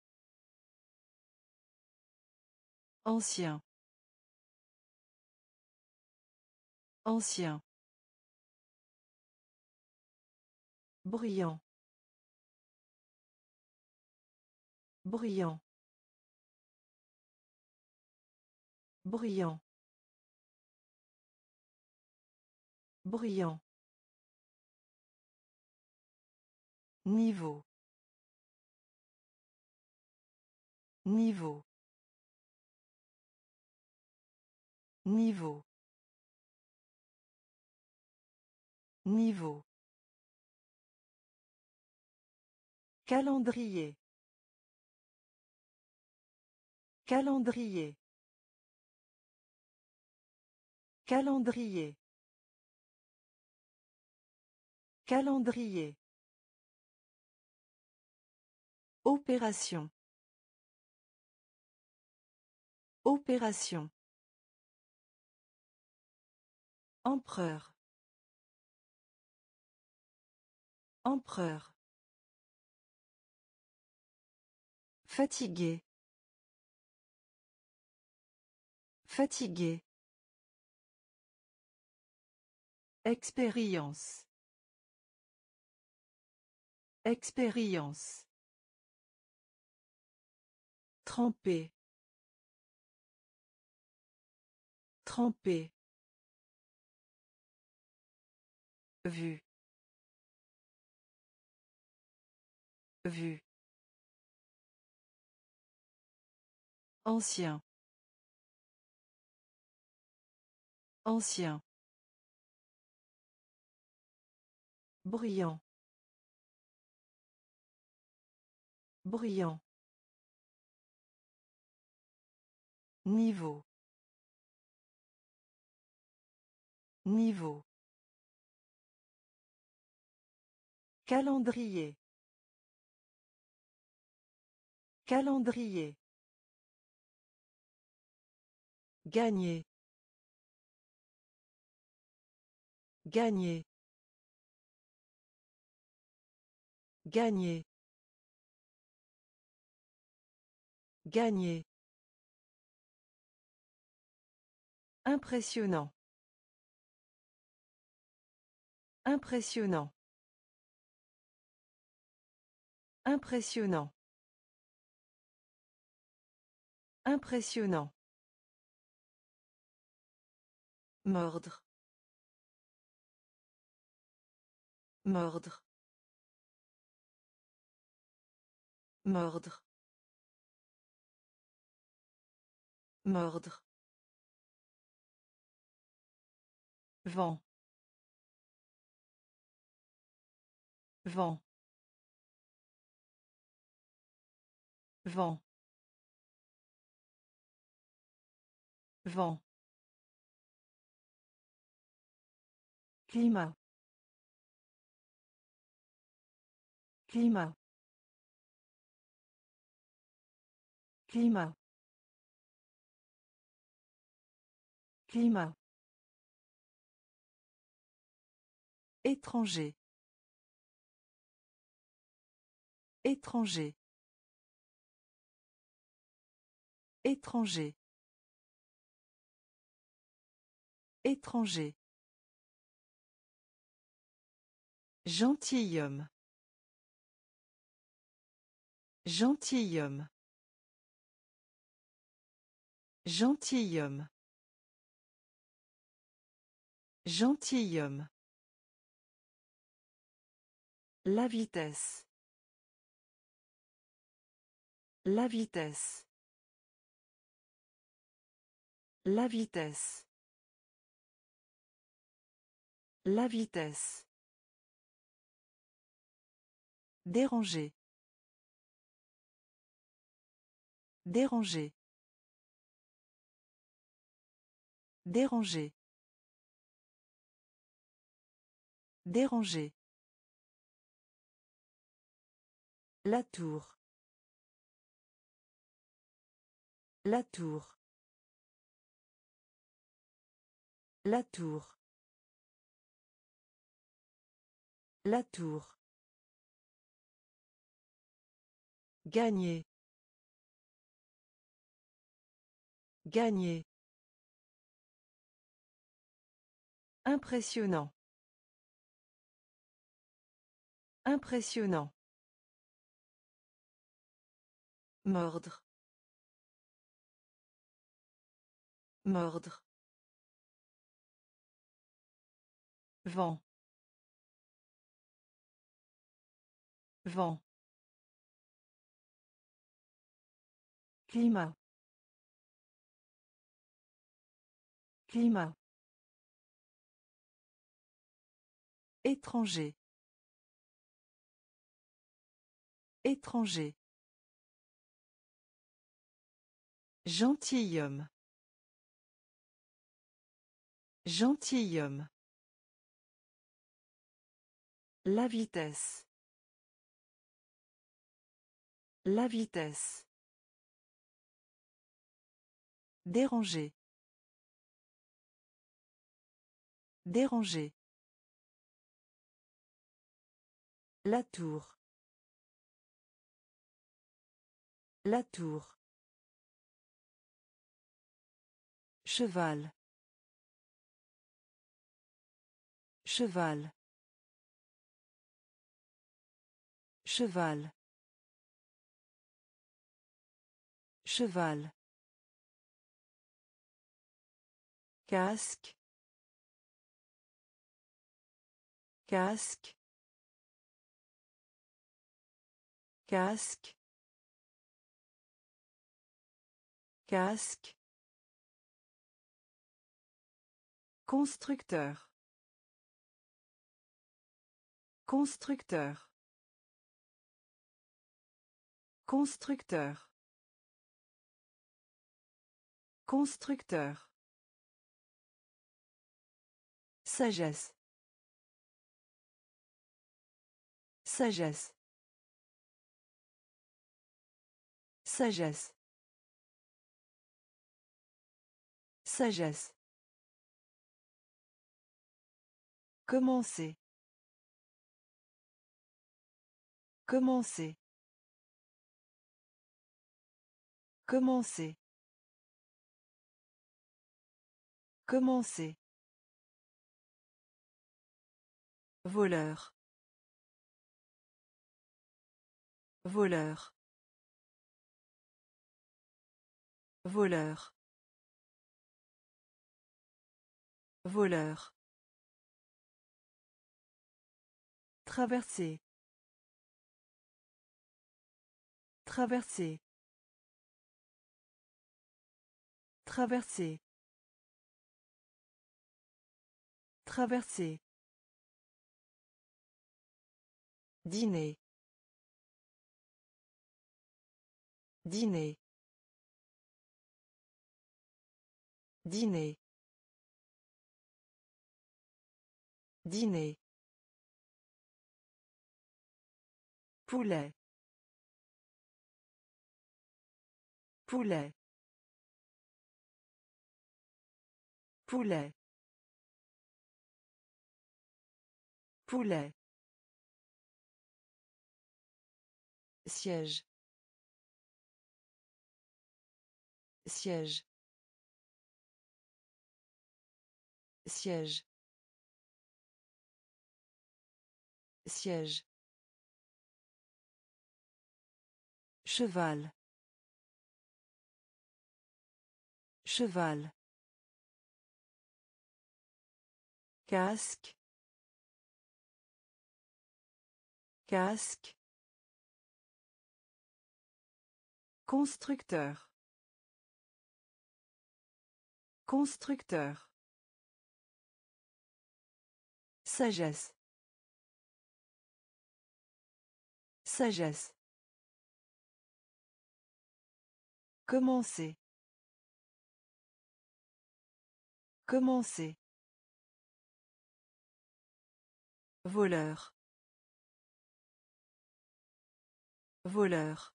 Ancien. Ancien. Bruyant. Bruyant. Bruyant. Bruyant. Niveau. Niveau. Niveau. Niveau. Calendrier. Calendrier. Calendrier. Calendrier. Opération. Opération. Empereur. Empereur. Fatigué. Fatigué. Expérience. Expérience. Tremper. Tremper. Vue. Vue. Ancien. Ancien. Bruyant. Bruyant. Niveau. Niveau. Calendrier. Calendrier. Gagner. Gagner. Gagner. Gagner. Impressionnant. Impressionnant. Impressionnant. Impressionnant. Mordre. Mordre. Mordre. Mordre. Vent. Vent. Vent. Vent. Climat. Climat. Climat. Climat. Étranger. Étranger. Étranger. Étranger. Gentilhomme. Gentilhomme. Gentilhomme. Gentilhomme. La vitesse. La vitesse. La vitesse. La vitesse. Déranger. Déranger. Déranger. Déranger. La tour. La tour. La tour. La tour. Gagner. Gagner. Impressionnant. Impressionnant. Mordre. Mordre. Vent. Vent. Climat. Climat. Étranger. Étranger. Gentilhomme. Gentilhomme. La vitesse. La vitesse. Déranger. Déranger. La tour. La tour. Cheval. Cheval. Cheval. Cheval. Casque. Casque. Casque. Casque. Constructeur. Constructeur. Constructeur. Constructeur. Sagesse. Sagesse. Sagesse. Sagesse. Commencer. Commencer. Commencer. Commencer. Voleur. Voleur. Voleur. Voleur. Traverser. Traverser. Traverser. Traverser. Dîner. Dîner. Dîner. Dîner. Poulet. Poulet. Poulet. Poulet. Siège. Siège. Siège. Siège. Cheval. Cheval. Casque. Casque. Constructeur. Constructeur. Sagesse. Sagesse. Commencer. Commencer. Voleur. Voleur.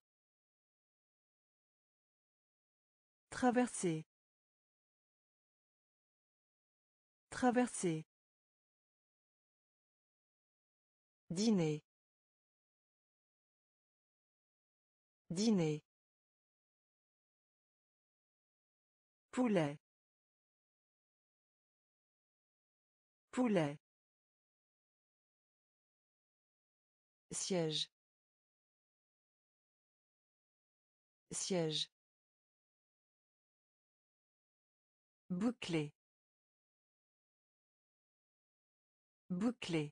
Traverser. Traverser. Dîner. Dîner. Poulet. Poulet. Siège. Siège. Bouclé. Bouclé.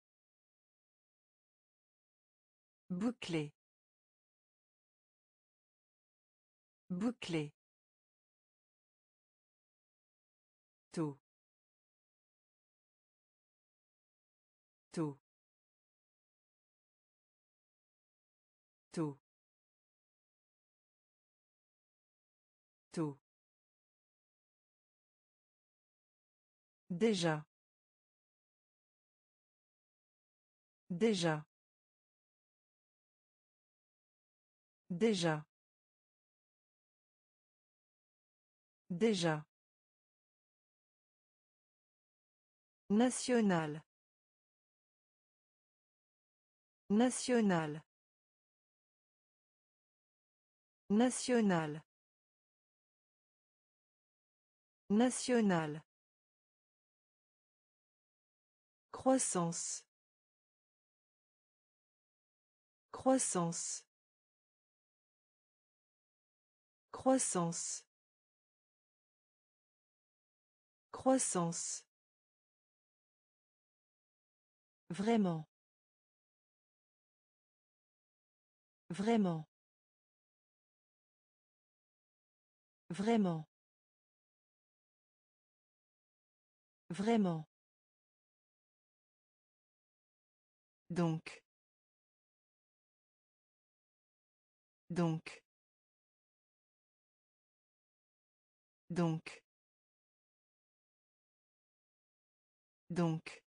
Bouclé. Bouclé. Tôt. Tôt. Tôt. Tôt. Déjà. Déjà. Déjà. Déjà. National. National. National. National. Croissance. Croissance. Croissance. Croissance. Vraiment. Vraiment. Vraiment. Vraiment. Donc. Donc. Donc. Donc.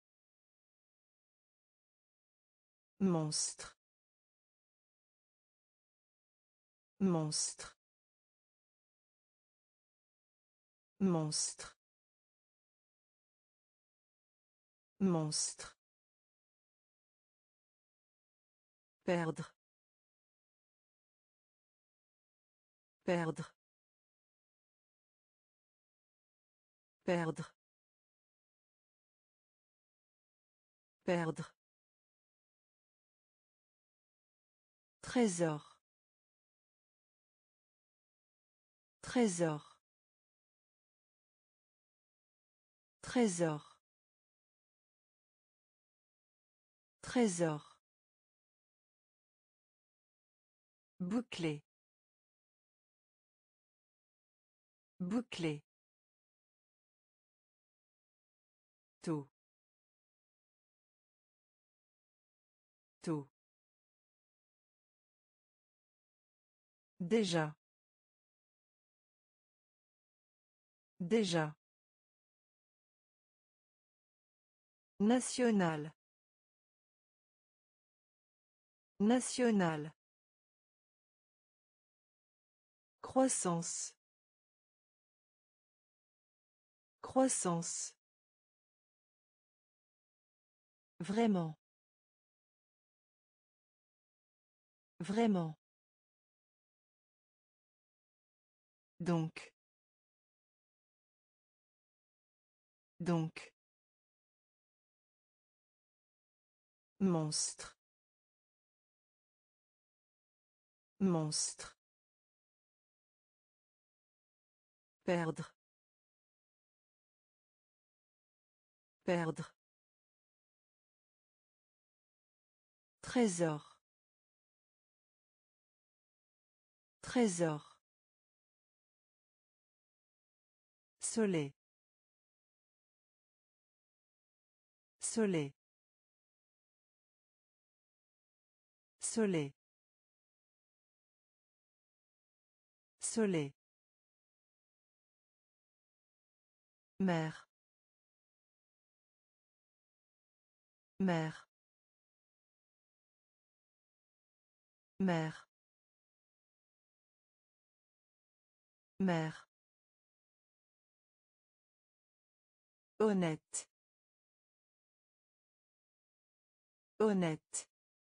Monstre. Monstre. Monstre. Monstre. Perdre. Perdre. Perdre. Perdre. Trésor. Trésor. Trésor. Trésor. Bouclé. Bouclé. Tôt. Tôt. Déjà. Déjà. National. National. Croissance. Croissance. Vraiment. Vraiment. Donc. Donc. Monstre. Monstre. Perdre. Perdre. Trésor. Trésor. Soleil. Soleil. Soleil. Soleil. Mère. Mère. Mère. Mère. Honnête. Honnête.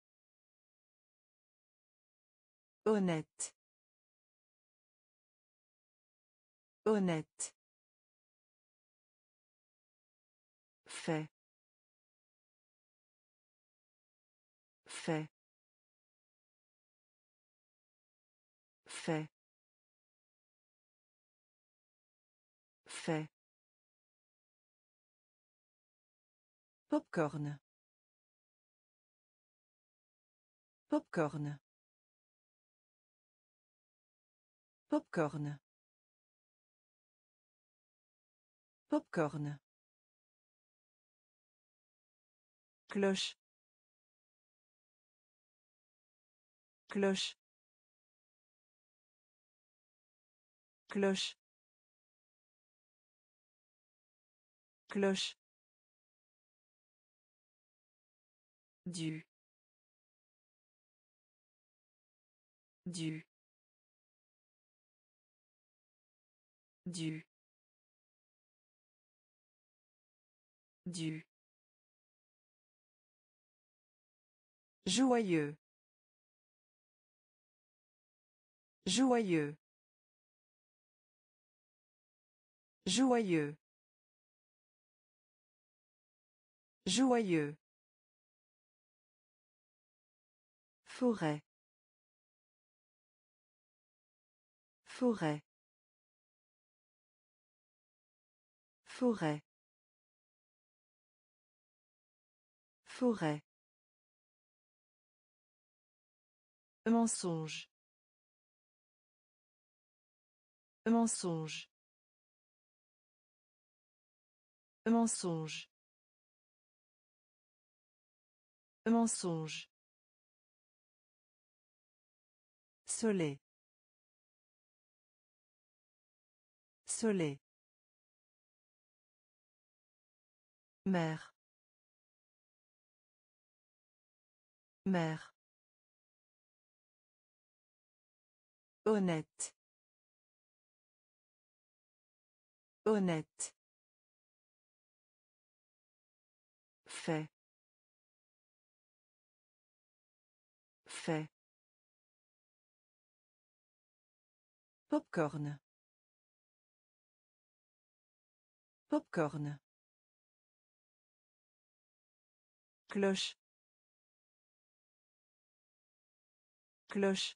Honnête. Honnête. Fait. Fait. Fait. Fait. Popcorn. Popcorn. Popcorn. Popcorn. Cloche. Cloche. Cloche. Cloche. Du. Du. Du. Du. Joyeux. Joyeux. Joyeux. Joyeux. Forêt. Forêt. Forêt. Forêt. Mensonge. Mensonge. Mensonge. Mensonge. Soleil. Soleil. Mère. Mère. Honnête. Honnête. Fait. Fait. Popcorn. Popcorn. Cloche. Cloche.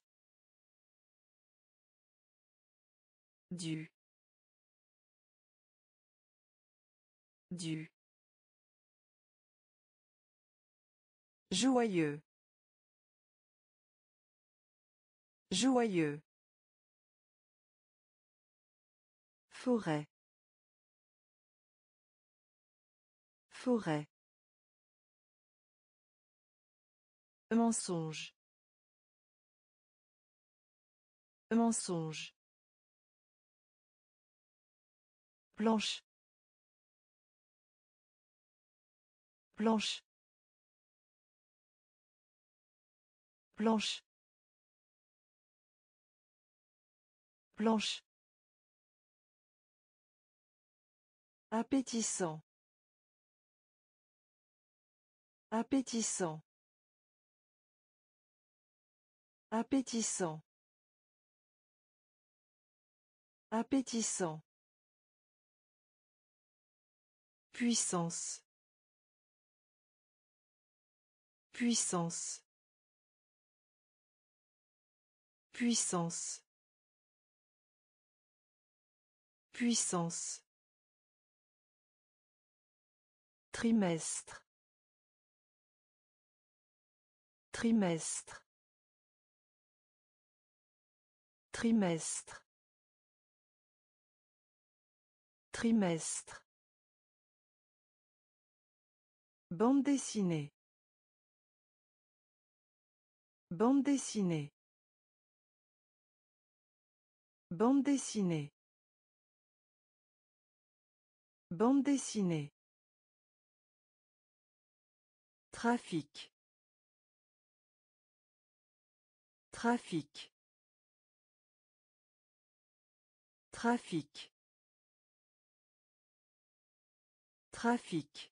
Du. Du. Joyeux. Joyeux. Forêt. Forêt. Mensonge. Mensonge. Planche. Planche. Planche. Planche. Appétissant. Appétissant. Appétissant. Appétissant. Puissance. Puissance. Puissance. Puissance. Trimestre. Trimestre. Trimestre. Trimestre. Bande dessinée. Bande dessinée. Bande dessinée. Bande dessinée. Trafic. Trafic. Trafic. Trafic.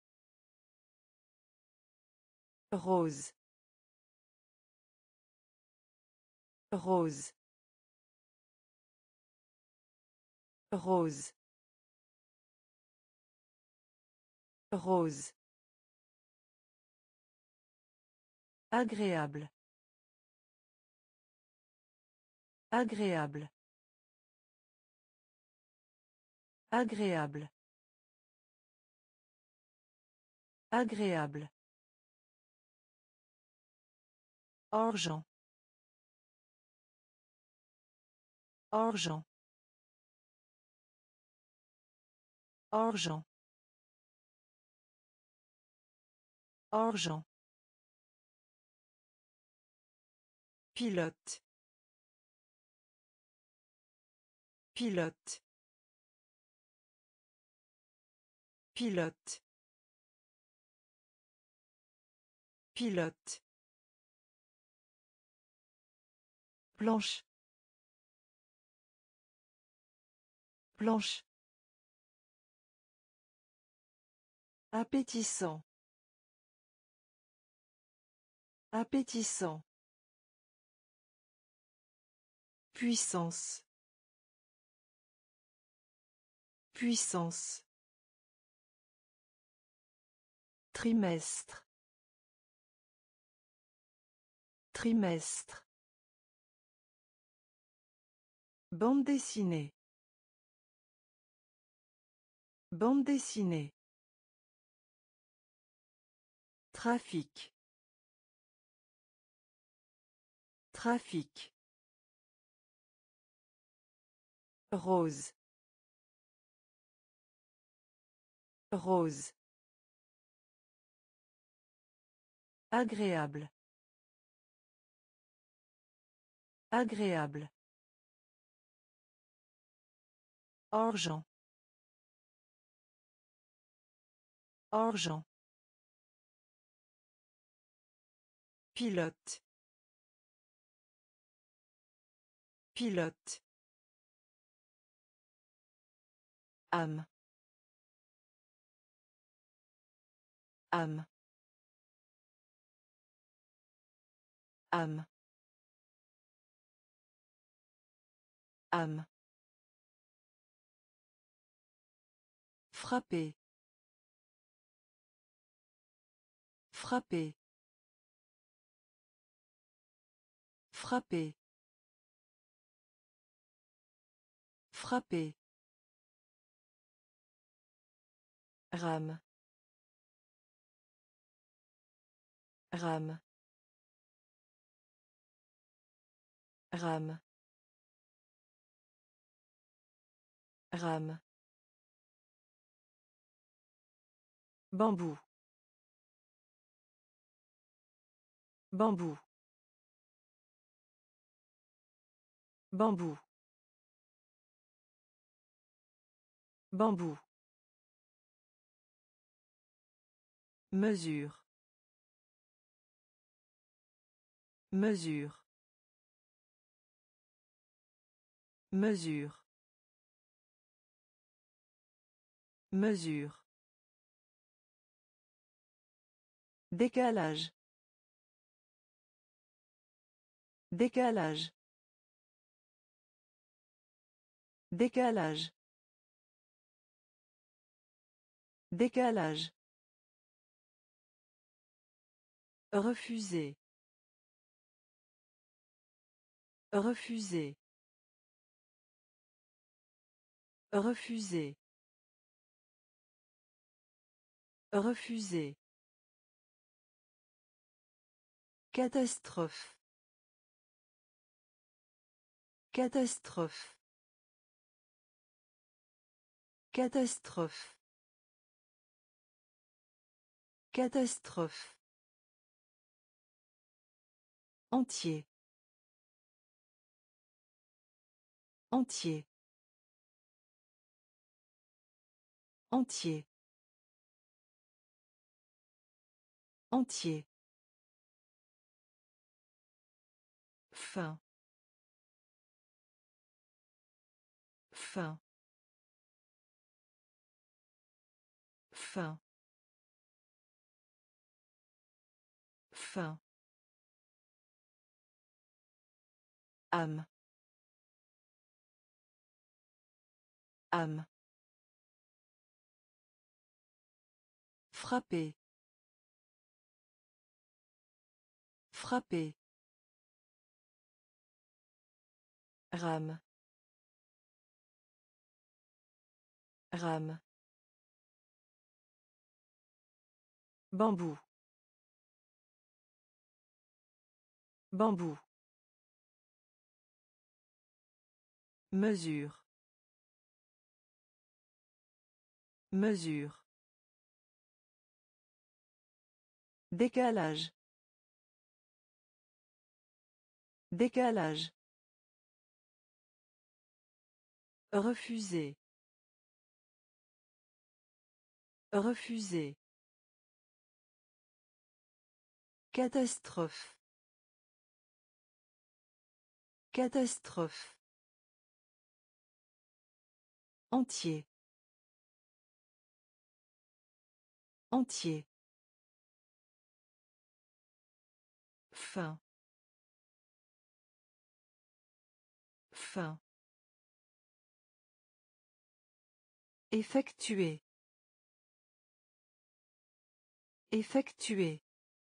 Rose. Rose. Rose. Rose. Agréable. Agréable. Agréable. Agréable. Argent. Argent. Argent. Argent. Pilote. Pilote. Pilote. Pilote. Planche. Planche. Appétissant. Appétissant. Puissance. Puissance. Trimestre. Trimestre. Bande dessinée. Bande dessinée. Trafic. Trafic. Rose. Rose. Agréable. Agréable. Argent. Argent. Pilote. Pilote. Âme. Âme. Âme. Âme. Frapper. Frapper. Frapper. Frapper. Rame. Rame. Rame. Rame. Bambou. Bambou. Bambou. Bambou. Mesure. Mesure. Mesure. Mesure. Décalage. Décalage. Décalage. Décalage. Refuser. Refuser. Refuser. Refuser. Catastrophe. Catastrophe. Catastrophe. Catastrophe. Entier. Entier. Entier. Entier. Fin. Fin. Fin. Fin. Âme. Âme. Frapper. Frapper. Rame. Rame. Bambou. Bambou. Mesure. Mesure. Décalage. Décalage. Refuser. Refuser. Catastrophe. Catastrophe. Entier. Entier. Fin. Fin. Effectuer. Effectuer.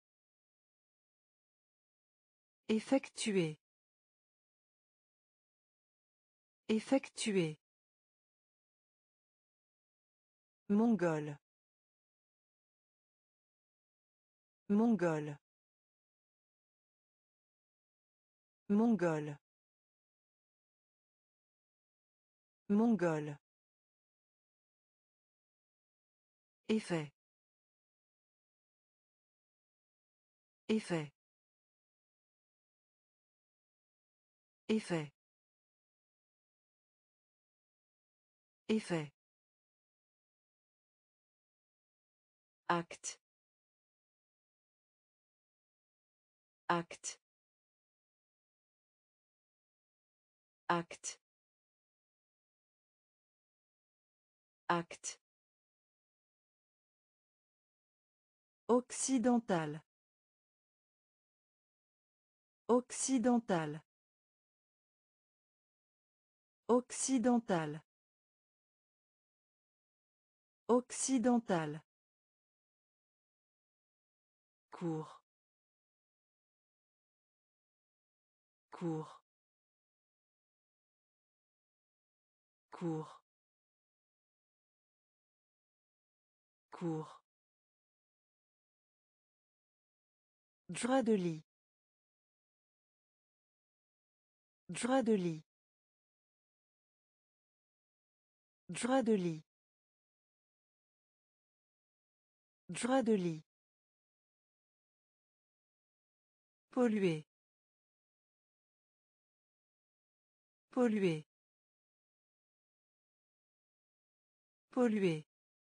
Effectuer. Effectuer. Mongol. Mongol. Mongol. Mongol. Effet. Effet. Effet. Effet. Acte. Acte. Acte. Acte. Occidental. Occidental. Occidental. Occidental. Cours. Cours. Cours. Cours. Drap de lit. Drap de lit. Drap de lit. Drap de lit. Polluer. Polluer. Polluer.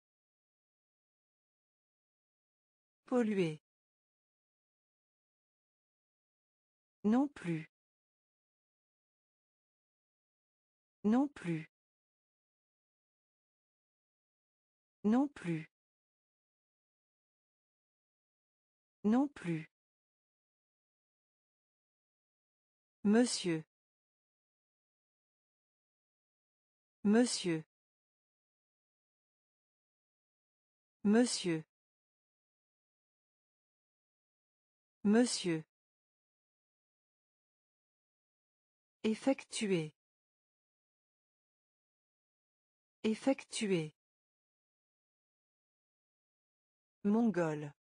Polluer. Non plus. Non plus. Non plus. Non plus. Monsieur. Monsieur. Monsieur. Monsieur. Effectuer. Effectuer. Mongol.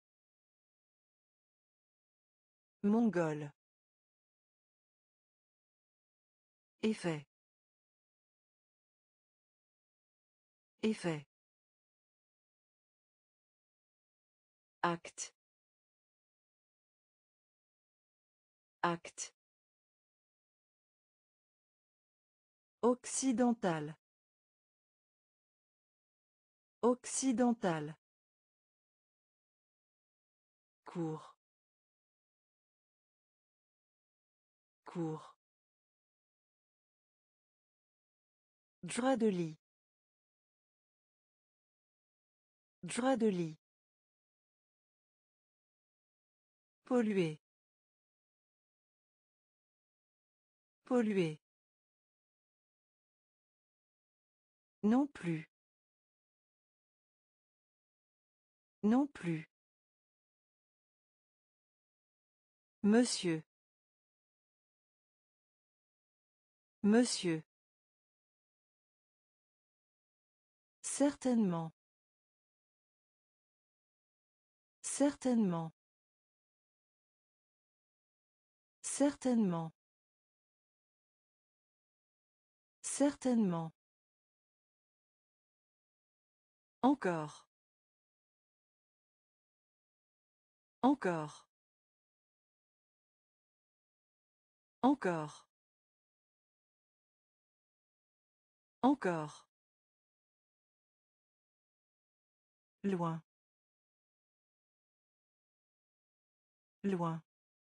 Mongol. Effet. Effet. Acte. Acte. Occidental. Occidental. Cours. Cours. Drap de lit. Drap de lit. Polluer. Polluer. Non plus. Non plus. Monsieur. Monsieur. Certainement. Certainement. Certainement. Certainement. Encore. Encore. Encore. Encore. Loin. Loin.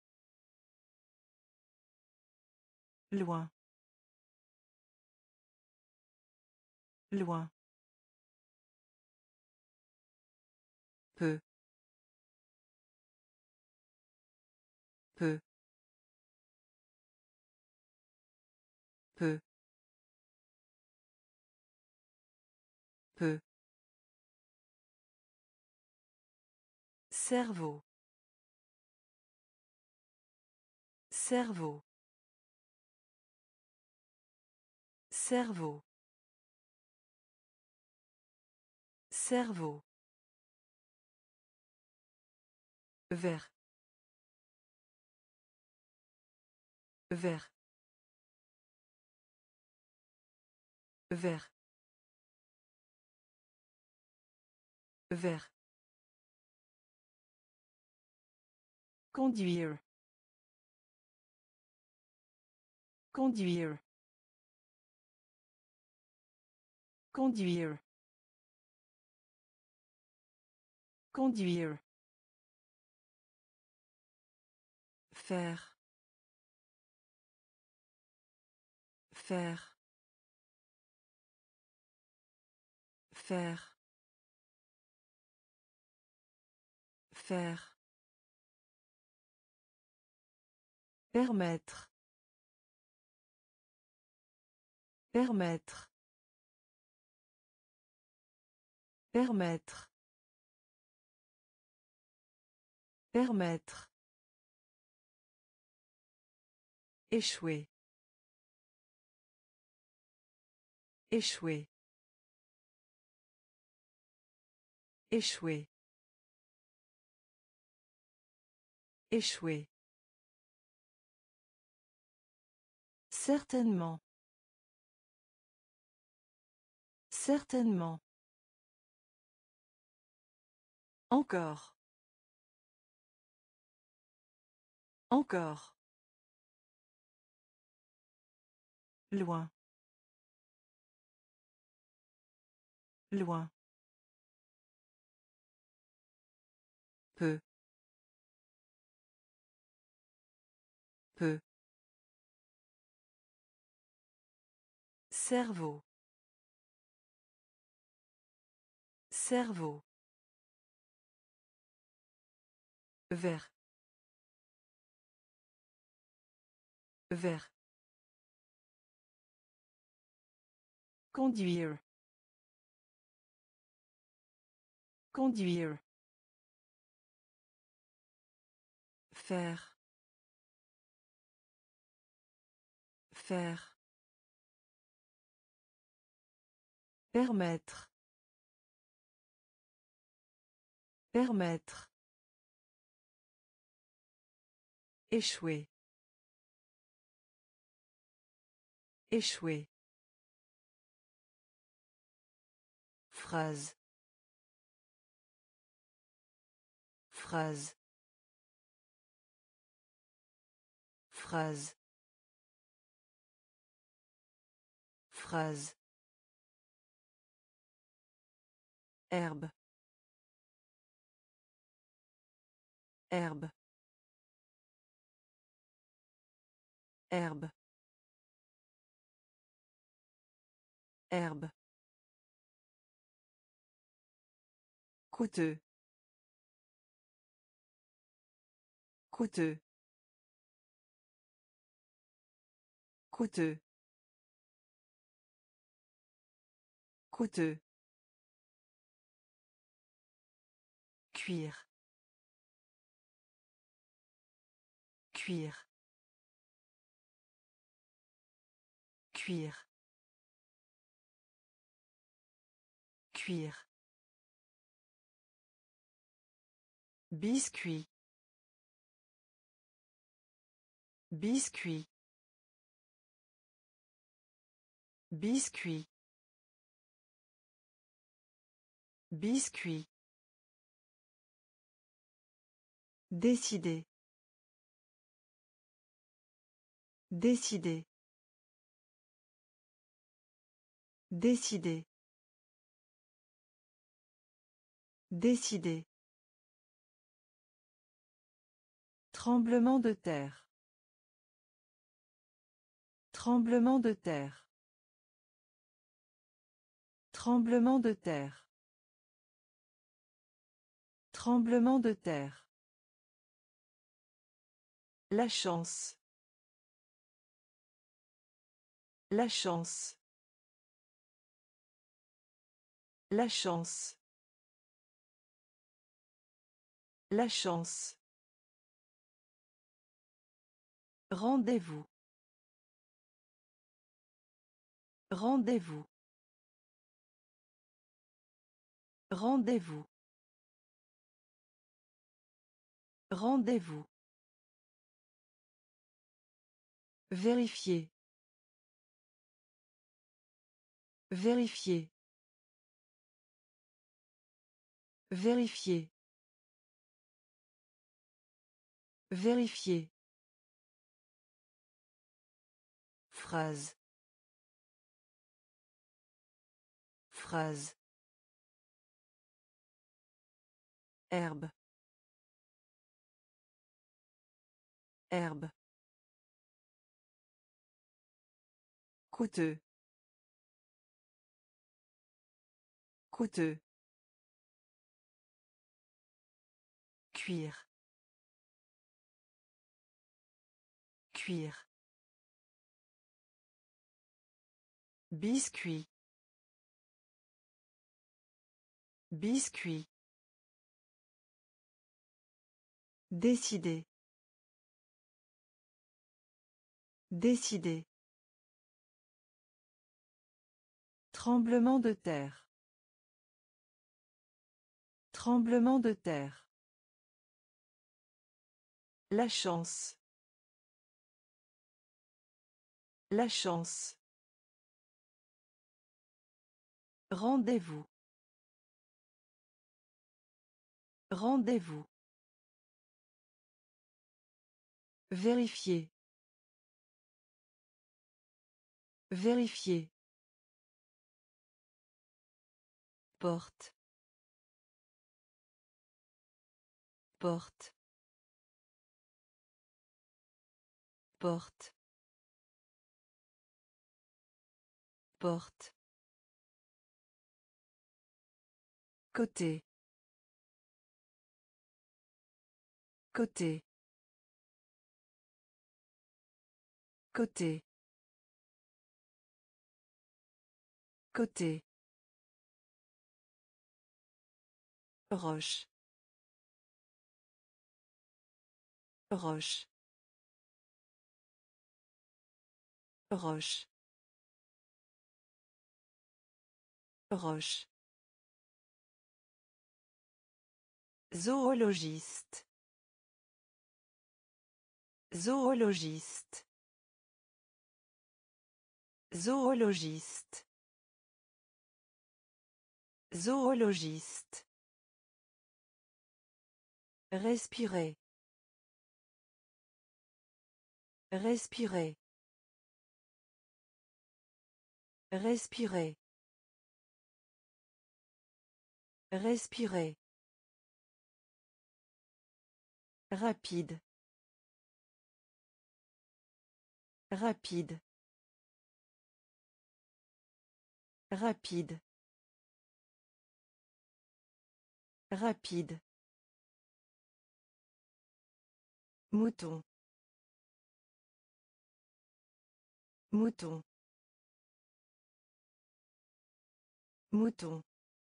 Loin. Loin. Peu. Peu. Peu. Peu. Cerveau. Cerveau. Cerveau. Cerveau. Vert. Vert. Vert. Vert. Conduire. Conduire. Conduire. Conduire. Faire. Faire. Faire. Faire. Permettre. Permettre. Permettre. Permettre. Échouer. Échouer. Échouer. Échouer. Certainement. Certainement. Encore. Encore. Loin. Loin. Peu. Peu. Cerveau. Cerveau. Vert. Vert. Conduire. Conduire. Faire. Faire. Permettre. Permettre. Échouer. Échouer. Phrase. Phrase. Phrase. Phrase. Herbe. Herbe. Herbe. Herbe. Coûteux. Coûteux. Coûteux. Coûteux. Cuire. Cuire. Cuire. Cuire. Biscuit. Biscuit. Biscuit. Biscuit. Décider. Décider. Décider. Décider. Tremblement de terre. Tremblement de terre. Tremblement de terre. Tremblement de terre. La chance. La chance. La chance. La chance. Rendez-vous. Rendez-vous. Rendez-vous. Rendez-vous. Vérifier. Vérifier. Vérifier. Vérifier. Phrase. Phrase. Herbe. Herbe. Coûteux. Coûteux. Cuir. Cuir. Biscuit. Biscuit. Décider. Décider. Tremblement de terre. Tremblement de terre. La chance. La chance. Rendez-vous. Rendez-vous. Vérifier. Vérifier. Porte. Porte. Porte. Porte. Côté. Côté. Côté. Côté. Roche. Roche. Roche. Roche. Zoologiste. Zoologiste. Zoologiste. Zoologiste. Respirer. Respirer. Respirer. Respirer. Rapide. Rapide. Rapide. Rapide. Mouton. Mouton. Mouton.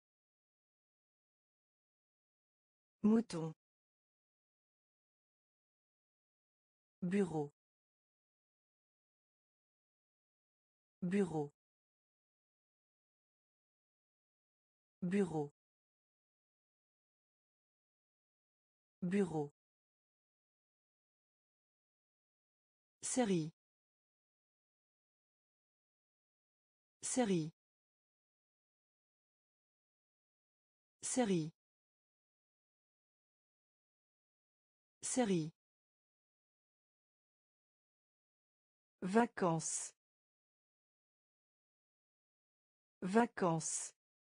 Mouton. Bureau. Bureau. Bureau. Bureau. Série. Série. Série. Série. Vacances. Vacances.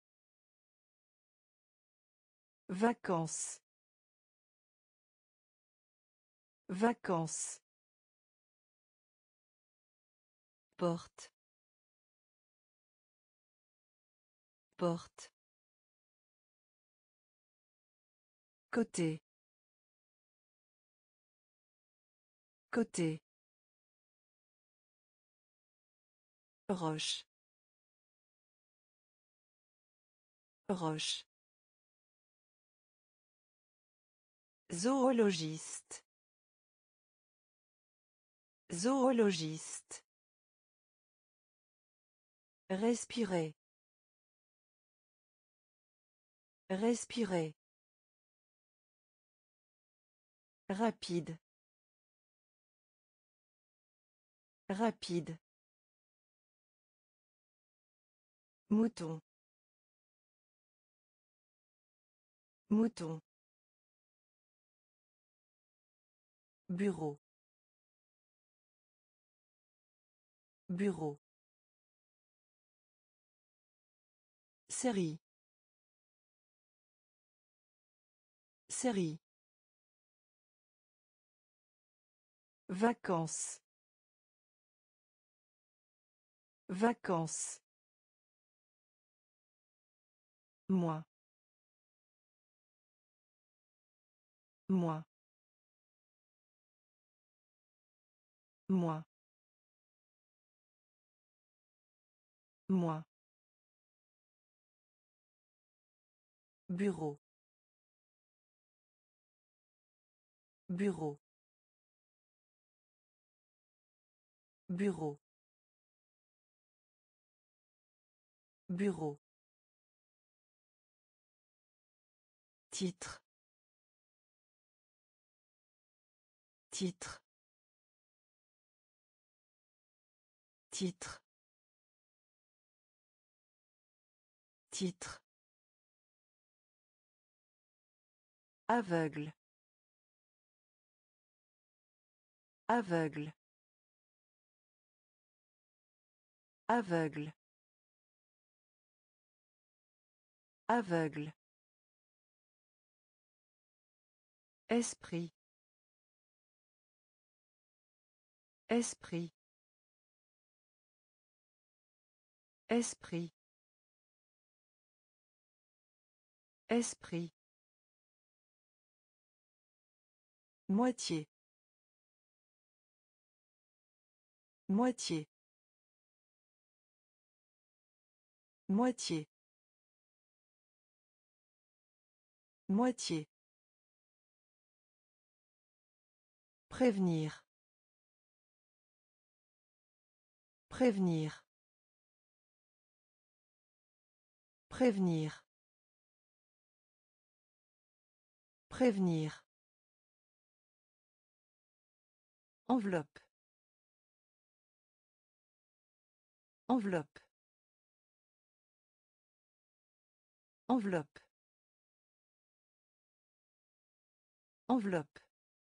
Vacances. Vacances. Porte. Porte. Côté. Côté. Roche. Roche. Zoologiste. Zoologiste. Respirer. Respirer. Rapide. Rapide. Mouton. Mouton. Bureau. Bureau. Série. Série. Vacances. Vacances. Moi. Moi. Moi. Moi. Bureau. Bureau. Bureau. Bureau. Titre. Titre. Titre. Titre. Aveugle. Aveugle. Aveugle. Aveugle. Esprit. Esprit. Esprit. Esprit. Moitié. Moitié. Moitié. Moitié. Prévenir. Prévenir. Prévenir. Prévenir. Enveloppe. Enveloppe. Enveloppe. Enveloppe.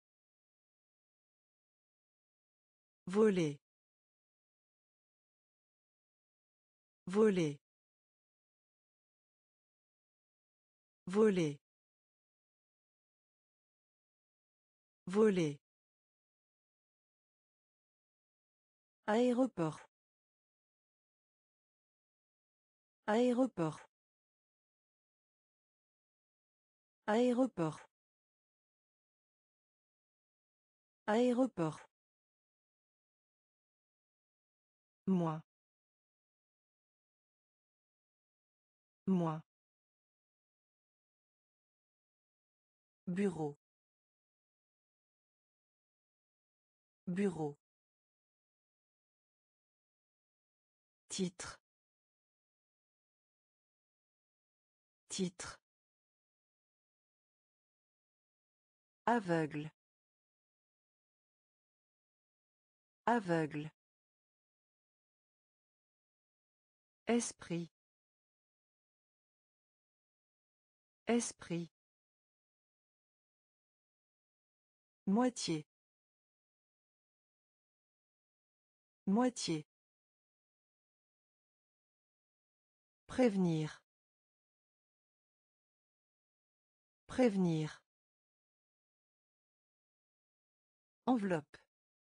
Voler. Voler. Voler. Voler. Aéroport. Aéroport. Aéroport. Aéroport. Moi. Moi. Bureau. Bureau. Titre. Titre. Aveugle. Aveugle. Esprit. Esprit. Moitié. Moitié. Prévenir. Prévenir. Enveloppe.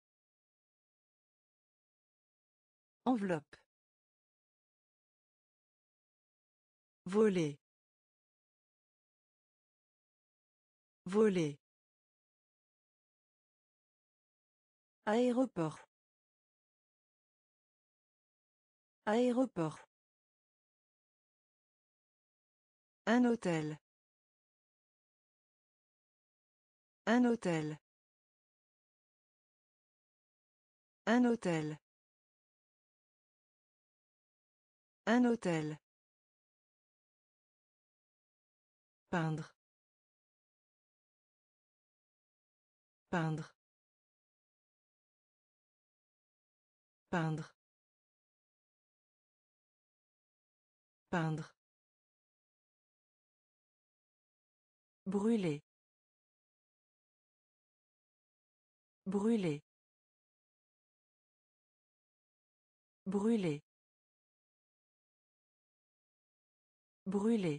Enveloppe. Voler. Voler. Aéroport. Aéroport. Un hôtel. Un hôtel. Un hôtel. Un hôtel. Peindre. Peindre. Peindre. Peindre. Brûler. Brûler. Brûler. Brûler.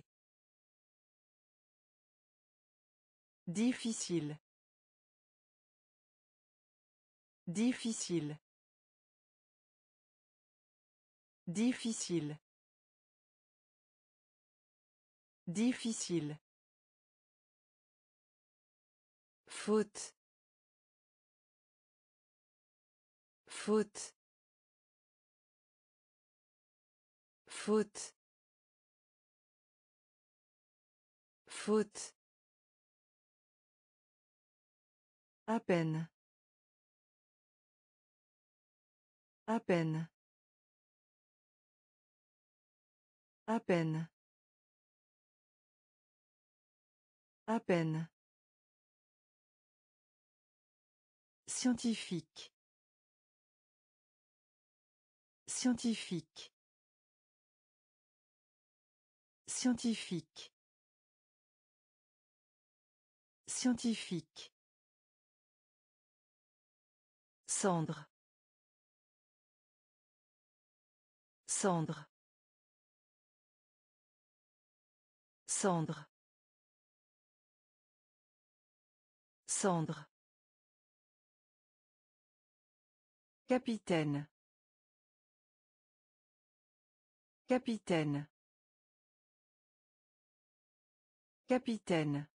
Difficile. Difficile. Difficile. Difficile. Faute. Faute. Faute. Faute. À peine. À peine. À peine. À peine. Scientifique. Scientifique. Scientifique. Scientifique. Cendre. Cendre. Cendre. Cendre. Capitaine. Capitaine. Capitaine.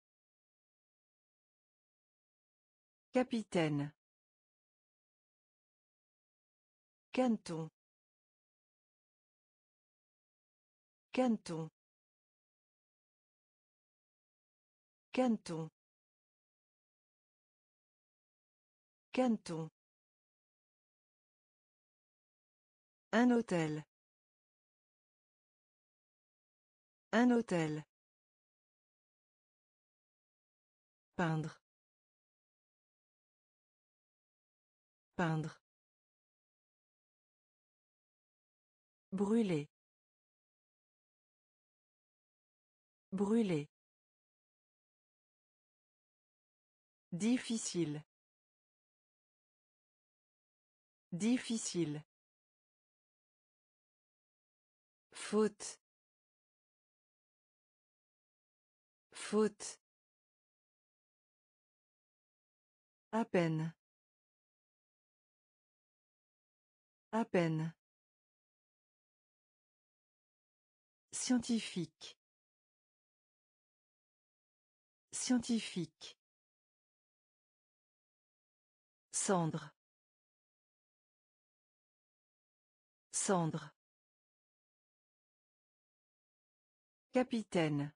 Capitaine. Canton. Canton. Canton. Canton. Un hôtel. Un hôtel. Peindre. Peindre. Brûler. Brûler. Difficile. Difficile. Faute. Faute. À peine. À peine. Scientifique. Scientifique. Cendre. Cendre. Capitaine.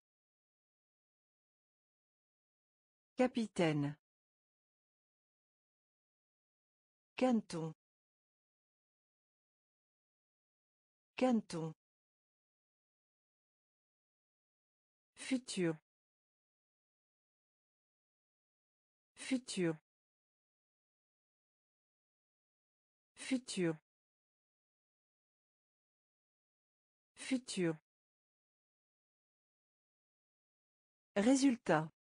Capitaine. Canton. Canton. Futur. Futur. Futur. Futur. Résultat.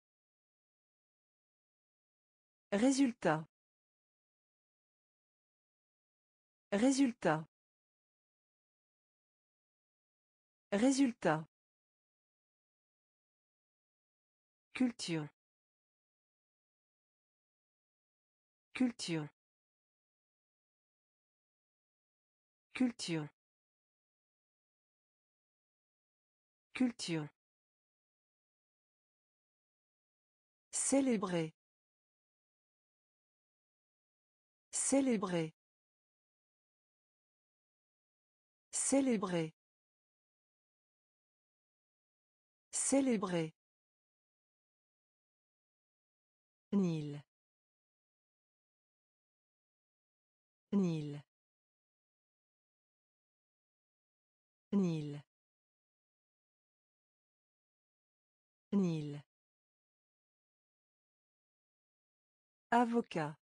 Résultat. Résultat. Résultat. Culture. Culture. Culture. Culture. Célébrer. Célébrer. Célébrer. Célébrer. Nil. Nil. Nil. Nil. Avocat.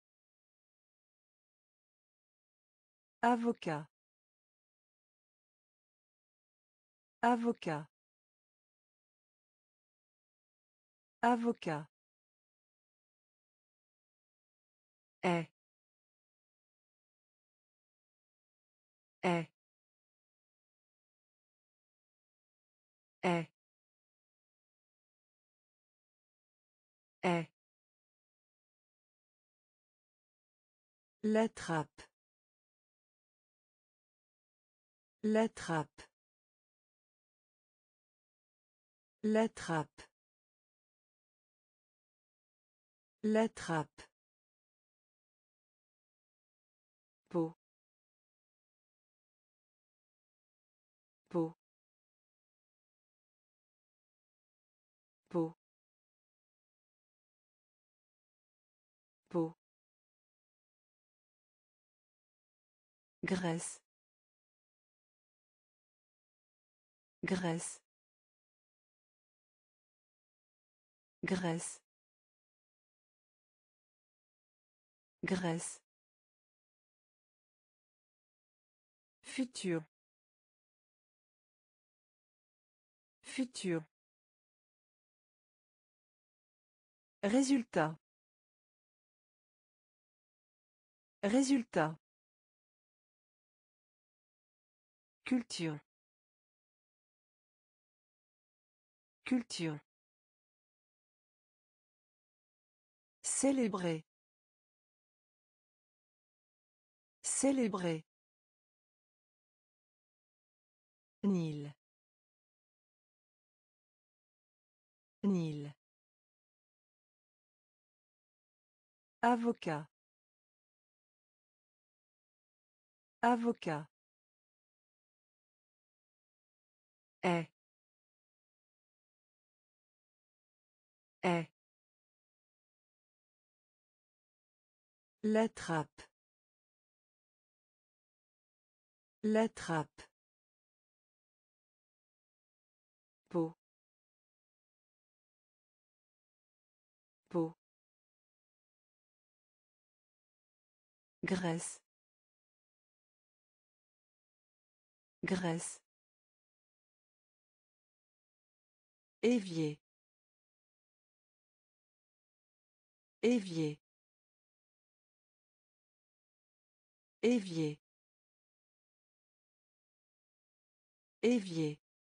Avocat. Avocat. Avocat. Est. Est. Est. Est. La trappe. La trappe. La trappe. La trappe. Peau. Peau. Peau. Peau. Graisse. Graisse. Graisse. Graisse. Futur. Futur. Résultat. Résultat. Culture. Culture. Célébrer. Célébrer. Nil. Nil. Avocat. Avocat. Est. Est. La trappe. La trappe. Peau. Peau. Graisse. Graisse. Évier. Évier. Évier. Évier.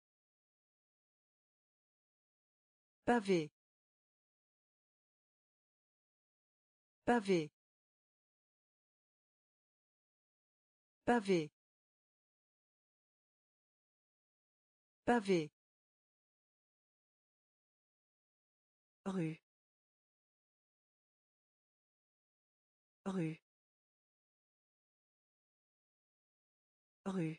Pavé. Pavé. Pavé. Pavé. Rue. Rue. Rue.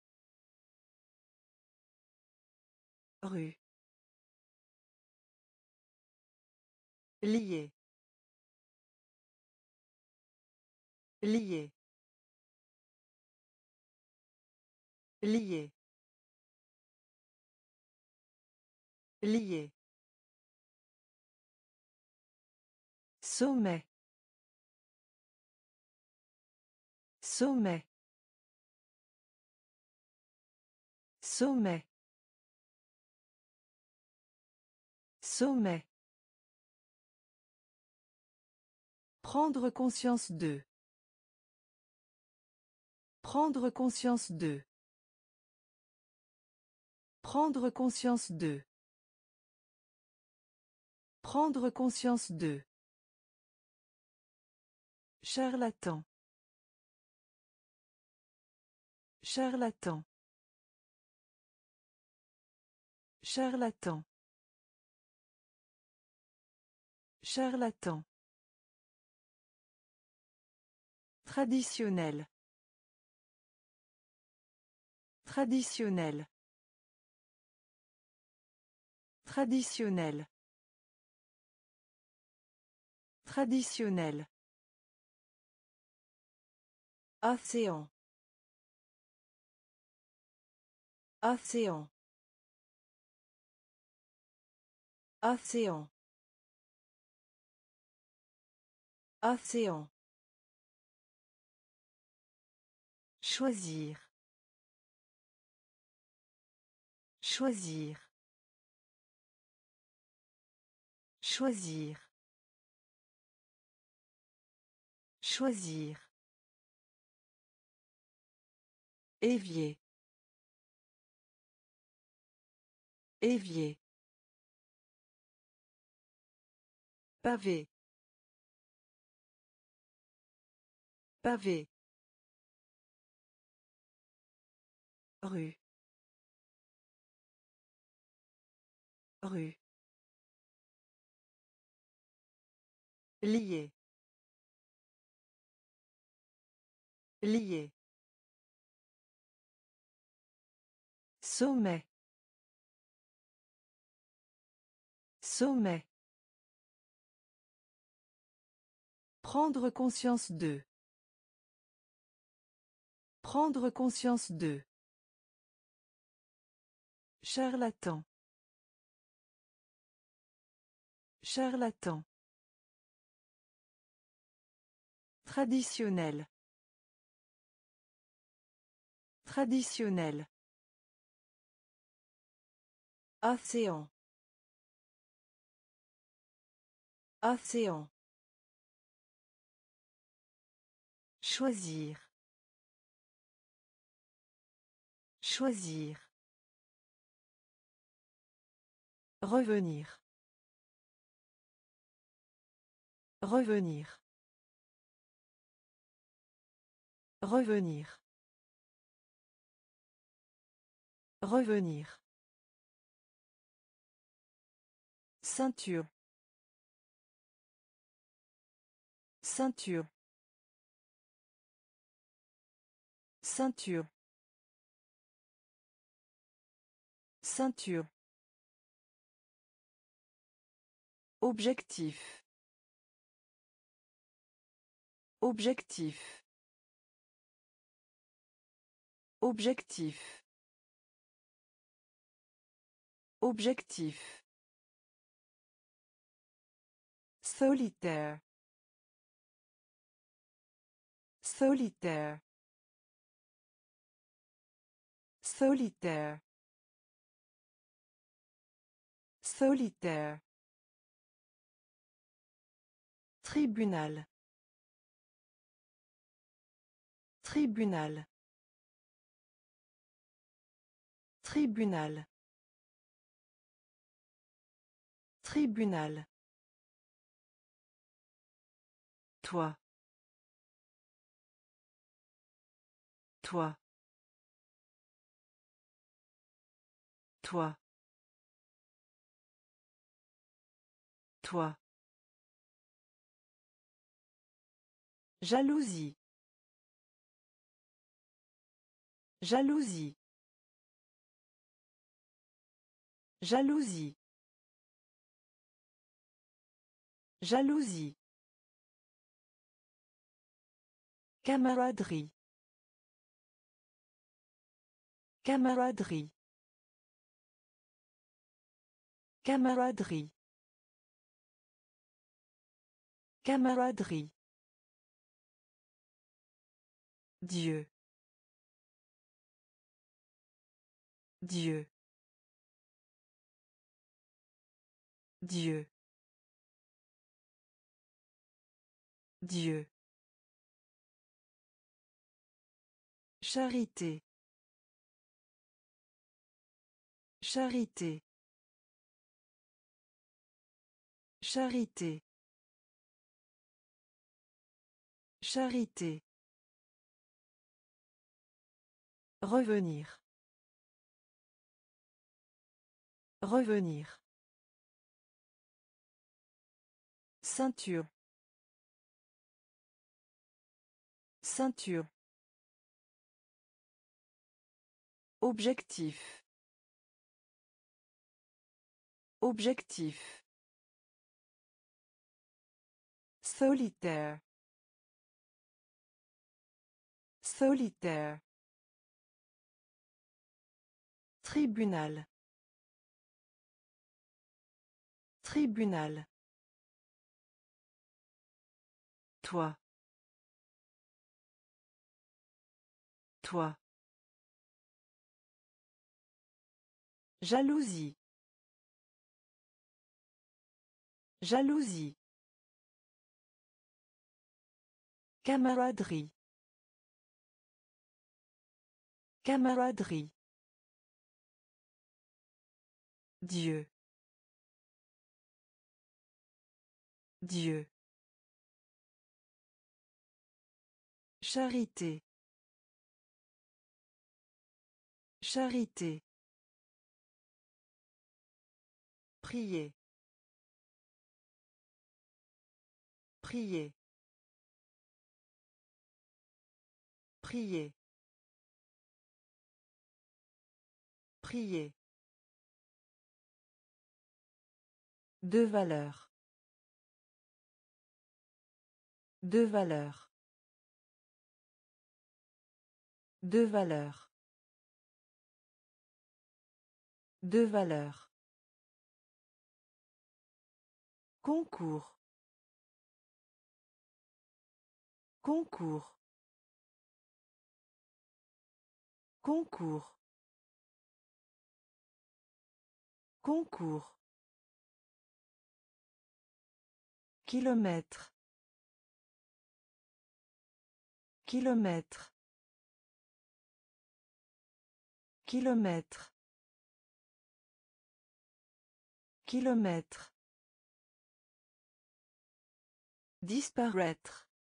Rue. Lié. Lié. Lié. Lié. Sommet. Sommet. Sommet. Sommet. Prendre conscience de. Prendre conscience de. Prendre conscience de. Prendre conscience de. Charlatan. Charlatan. Charlatan. Charlatan. Traditionnel. Traditionnel. Traditionnel. Traditionnel. Océan. Océan. Océan. Océan. Choisir. Choisir. Choisir. Choisir. Évier. Évier. Pavé. Pavé. Rue. Rue. Lié. Lié. Sommet. Sommet. Prendre conscience de. Prendre conscience de. Charlatan. Charlatan. Traditionnel. Traditionnel. Océan. Océan. Choisir. Choisir. Revenir. Revenir. Revenir. Revenir. Ceinture. Ceinture. Ceinture. Ceinture. Objectif. Objectif. Objectif. Objectif. Solitaire. Solitaire. Solitaire. Solitaire. Tribunal. Tribunal. Tribunal. Tribunal. Toi. Toi. Toi. Toi. Jalousie. Jalousie. Jalousie. Jalousie. Camaraderie. Camaraderie. Camaraderie. Camaraderie. Dieu. Dieu. Dieu. Dieu. Charité. Charité. Charité. Charité. Revenir. Revenir. Ceinture. Ceinture. Objectif. Objectif. Solitaire. Solitaire. Tribunal. Tribunal. Toi. Toi. Jalousie. Jalousie. Camaraderie. Camaraderie. Dieu. Dieu. Charité. Charité. Prier. Prier. Prier. Prier. De valeur. De valeur. De valeur. De valeur. Concours. Concours. Concours. Concours. Kilomètre. Kilomètre. Kilomètre. Kilomètre. Disparaître.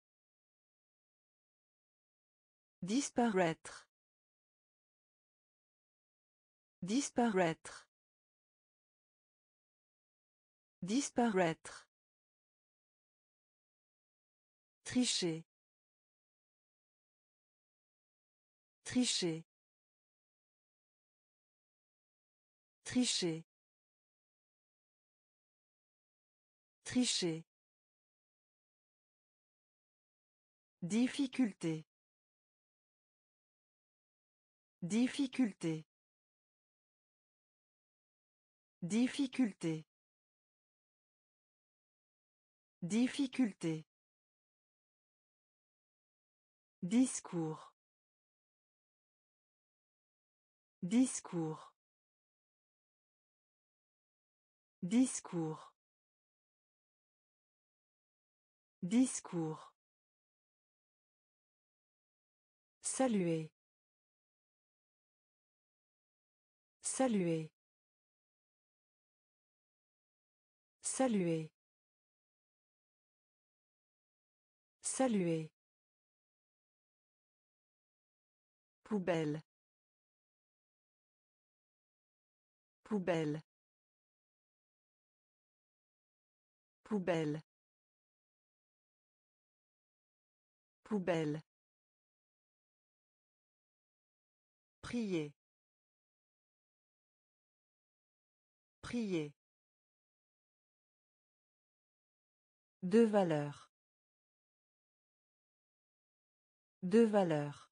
Disparaître. Disparaître. Disparaître. Tricher. Tricher. Tricher. Tricher. Difficulté. Difficulté. Difficulté. Difficulté. Discours. Discours. Discours. Discours. Saluer. Saluer. Saluer. Saluer. Poubelle. Poubelle. Poubelle. Poubelle. Prier. Prier. De valeur. De valeur.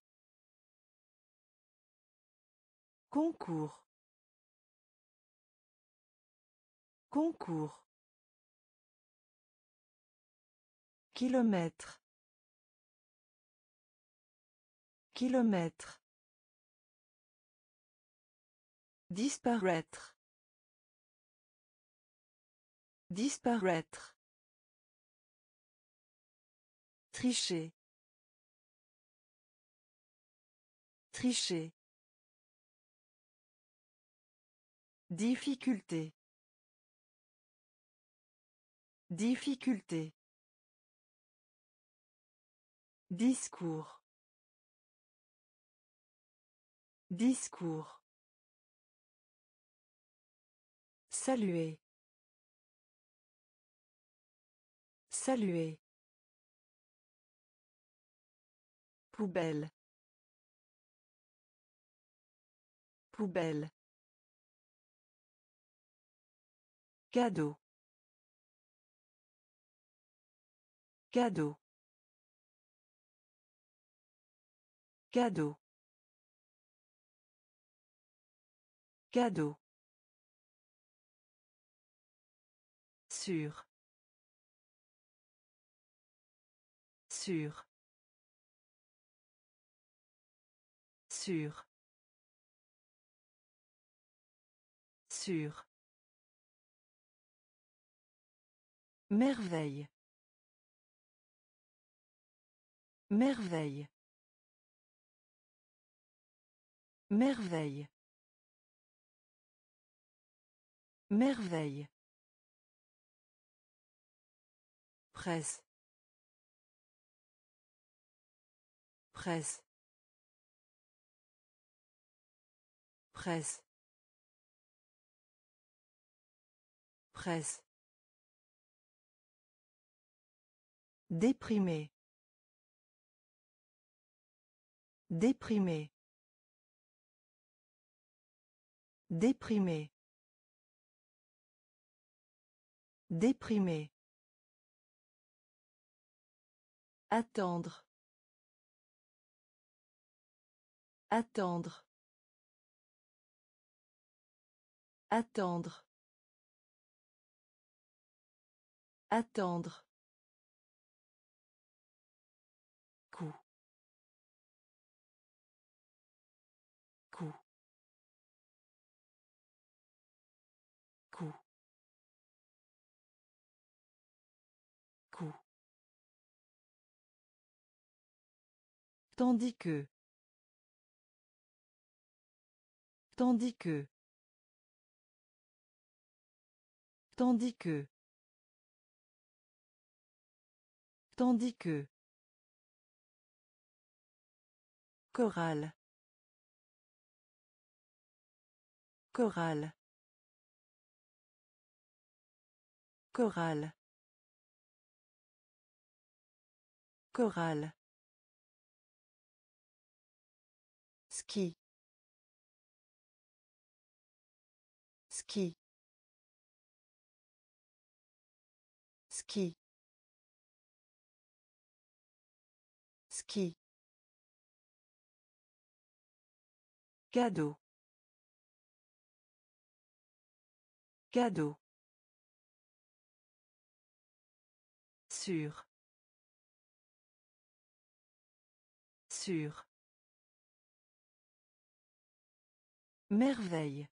Concours. Concours. Kilomètre. Kilomètre. Disparaître. Disparaître. Tricher. Tricher. Difficulté. Difficulté. Discours. Discours. Saluer. Saluer. Poubelle. Poubelle. Cadeau. Cadeau. Cadeau. Cadeau. Sûr. Sûr. Sûr. Sûr. Merveille. Merveille. Merveille. Merveille. Presse. Presse. Presse. Presse. Déprimé. Déprimé. Déprimé. Déprimé. Attendre. Attendre. Attendre. Attendre. Coup. Coup. Coup. Coup. Tandis que. Tandis que. Tandis que. Tandis que. Chorale. Chorale. Chorale. Chorale. Ski. Ski. Ski. Ski. Cadeau. Cadeau. Sûr. Sûr. Merveille.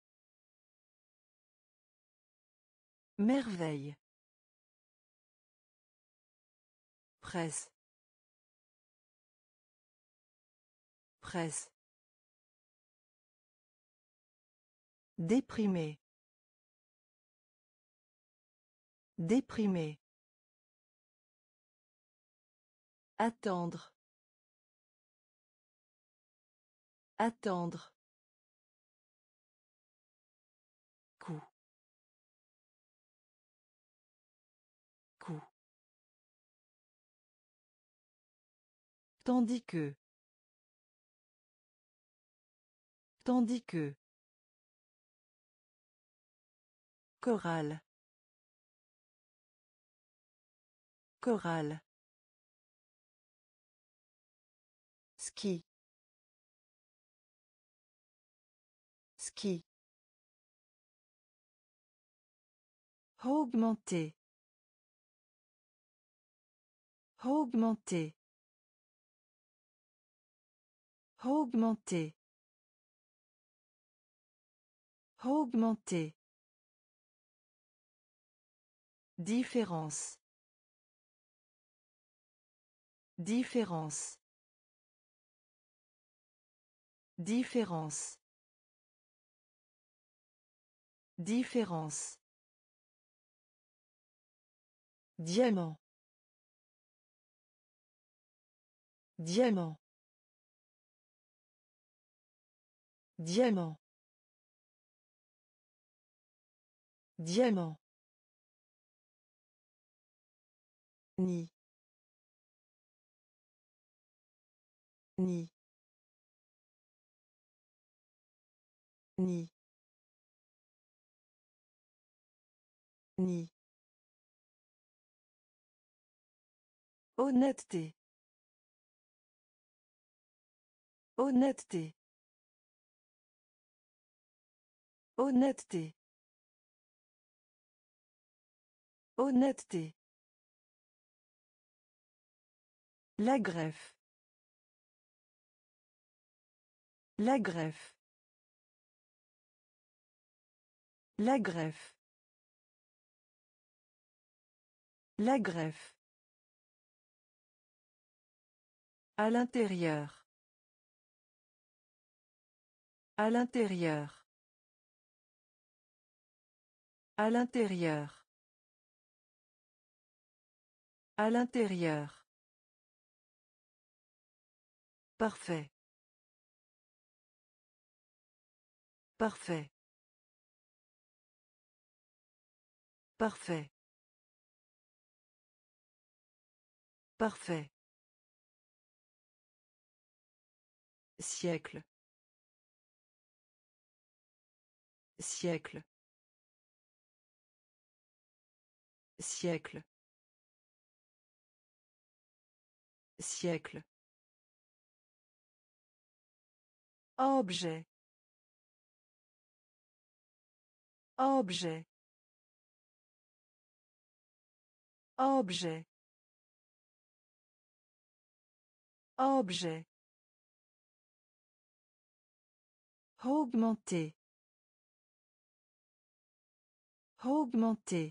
Merveille. Presse. Presse. Déprimé. Déprimé. Attendre. Attendre. Coup. Coup. Tandis que. Tandis que. Chorale. Chorale. Ski. Ski. Augmenter. Augmenter. Augmenter. Augmenter. Différence. Différence. Différence. Différence. Diamant. Diamant. Diamant. Diamant. Ni. Ni. Ni. Ni. Honnêteté. Honnêteté. Honnêteté. Honnêteté. La greffe. La greffe. La greffe. La greffe. À l'intérieur. À l'intérieur. À l'intérieur. À l'intérieur. Parfait. Parfait. Parfait. Parfait. Siècle. Siècle. Siècle. Siècle. Objet. Objet. Objet. Objet. Augmenter. Augmenter.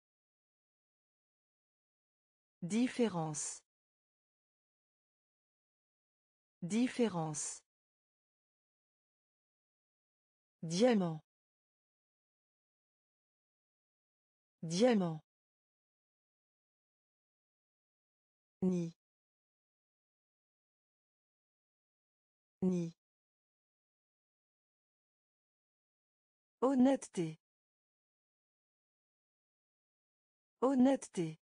Différence. Différence. Diamant. Diamant. Ni. Ni. Honnêteté. Honnêteté.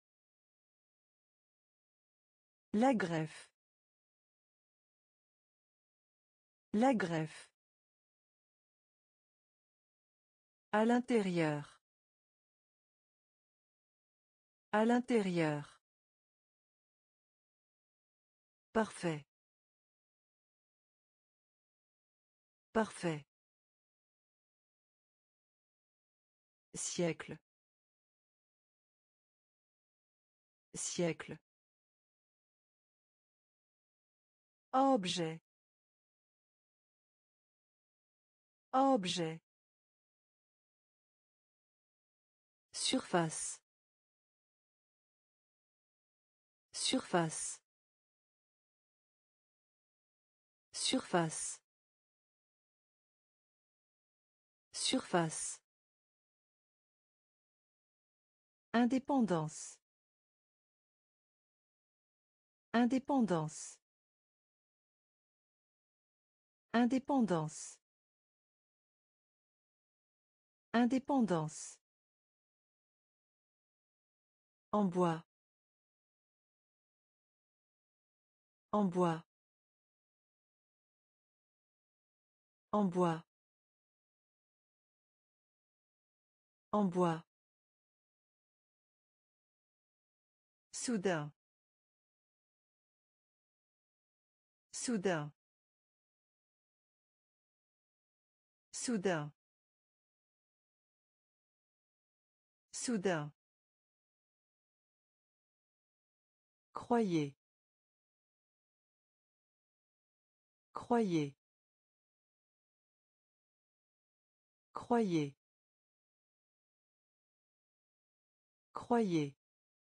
La greffe. La greffe. À l'intérieur. À l'intérieur. Parfait. Parfait. Siècle. Siècle. Objet. Objet. Surface. Surface. Surface. Surface. Indépendance. Indépendance. Indépendance. Indépendance. En bois. En bois. En bois. En bois. Soudain. Soudain. Soudain. Soudain. Croyez. Croyez. Croyez. Croyez.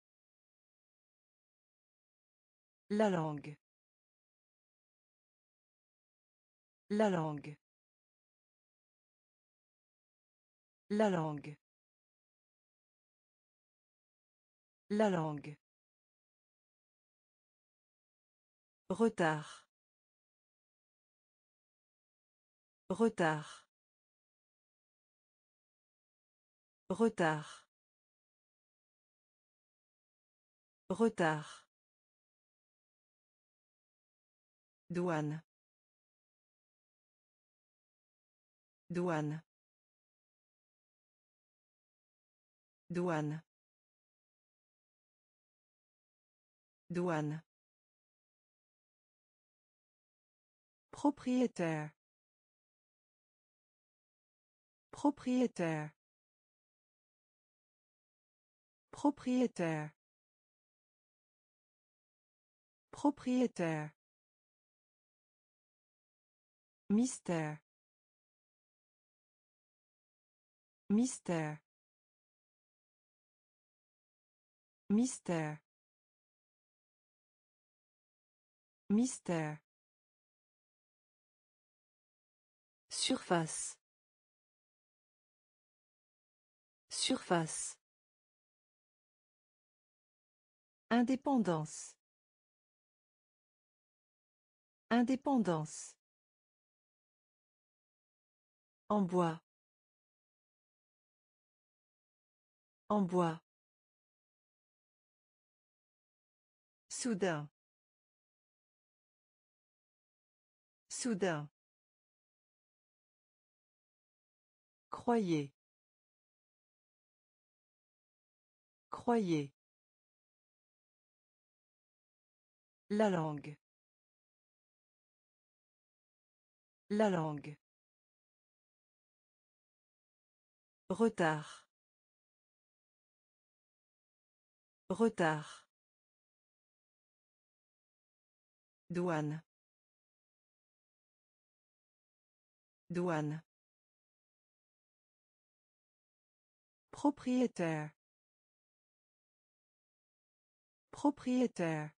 La langue. La langue. La langue. La langue. Retard. Retard. Retard. Retard. Douane. Douane. Douane. Douane. Propriétaire. Propriétaire. Propriétaire. Propriétaire. Mystère. Mystère. Mystère. Mystère. Surface. Surface. Indépendance. Indépendance. En bois. En bois. Soudain. Soudain. Croyez. Croyez. La langue. La langue. Retard. Retard. Douane. Douane. Propriétaire. Propriétaire.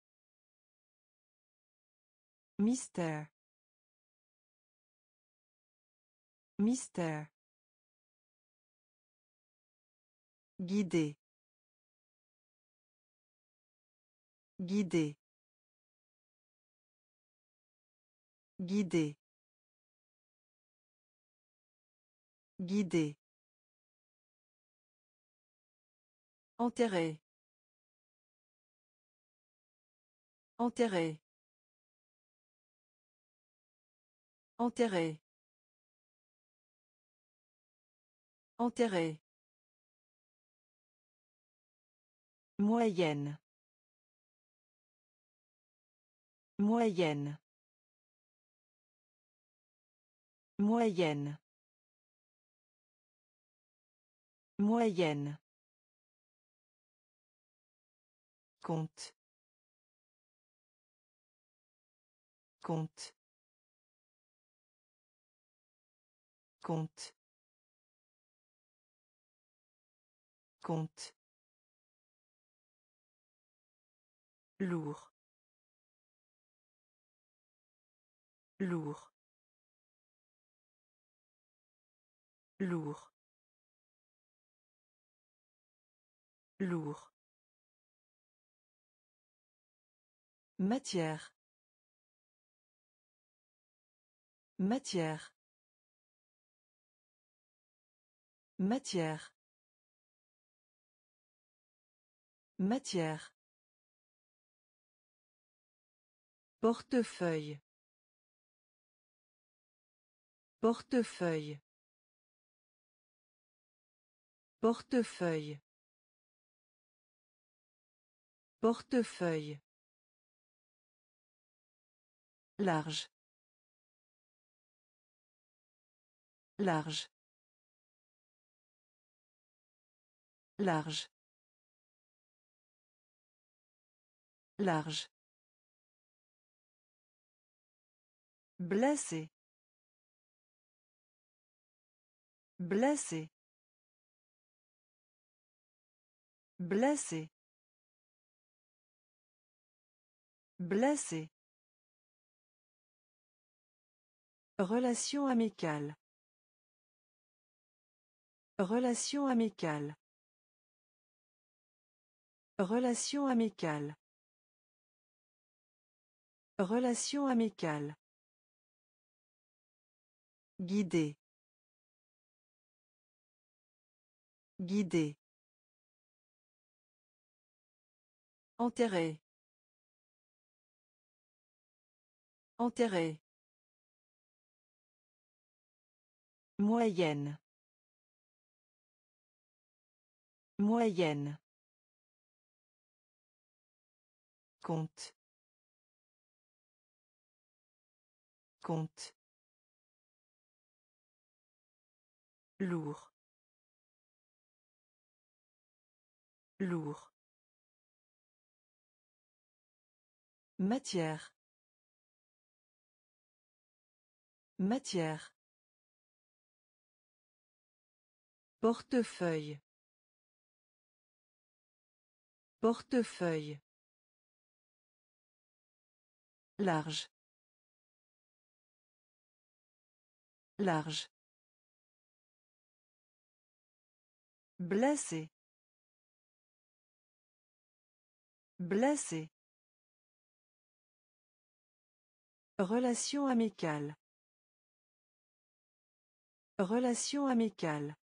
Mystère. Mystère. Guider. Guider. Guider. Guider. Enterrer. Enterrer. Enterrer. Enterrer. Moyenne. Moyenne. Moyenne. Moyenne. Compte. Compte. Compte. Compte. Lourd. Lourd. Lourd. Lourd. Matière. Matière. Matière. Matière. Portefeuille. Portefeuille. Portefeuille. Portefeuille. Large. Large. Large. Large. Blessé. Blessé. Blessé. Blessé. Relation amicale. Relation amicale. Relation amicale. Relation amicale. Guider. Guider. Enterrer. Enterrer. Moyenne. Moyenne. Compte. Compte. Lourd. Lourd. Matière. Matière. Portefeuille. Portefeuille. Large. Large. Blessé. Blessé. Relation amicale. Relation amicale.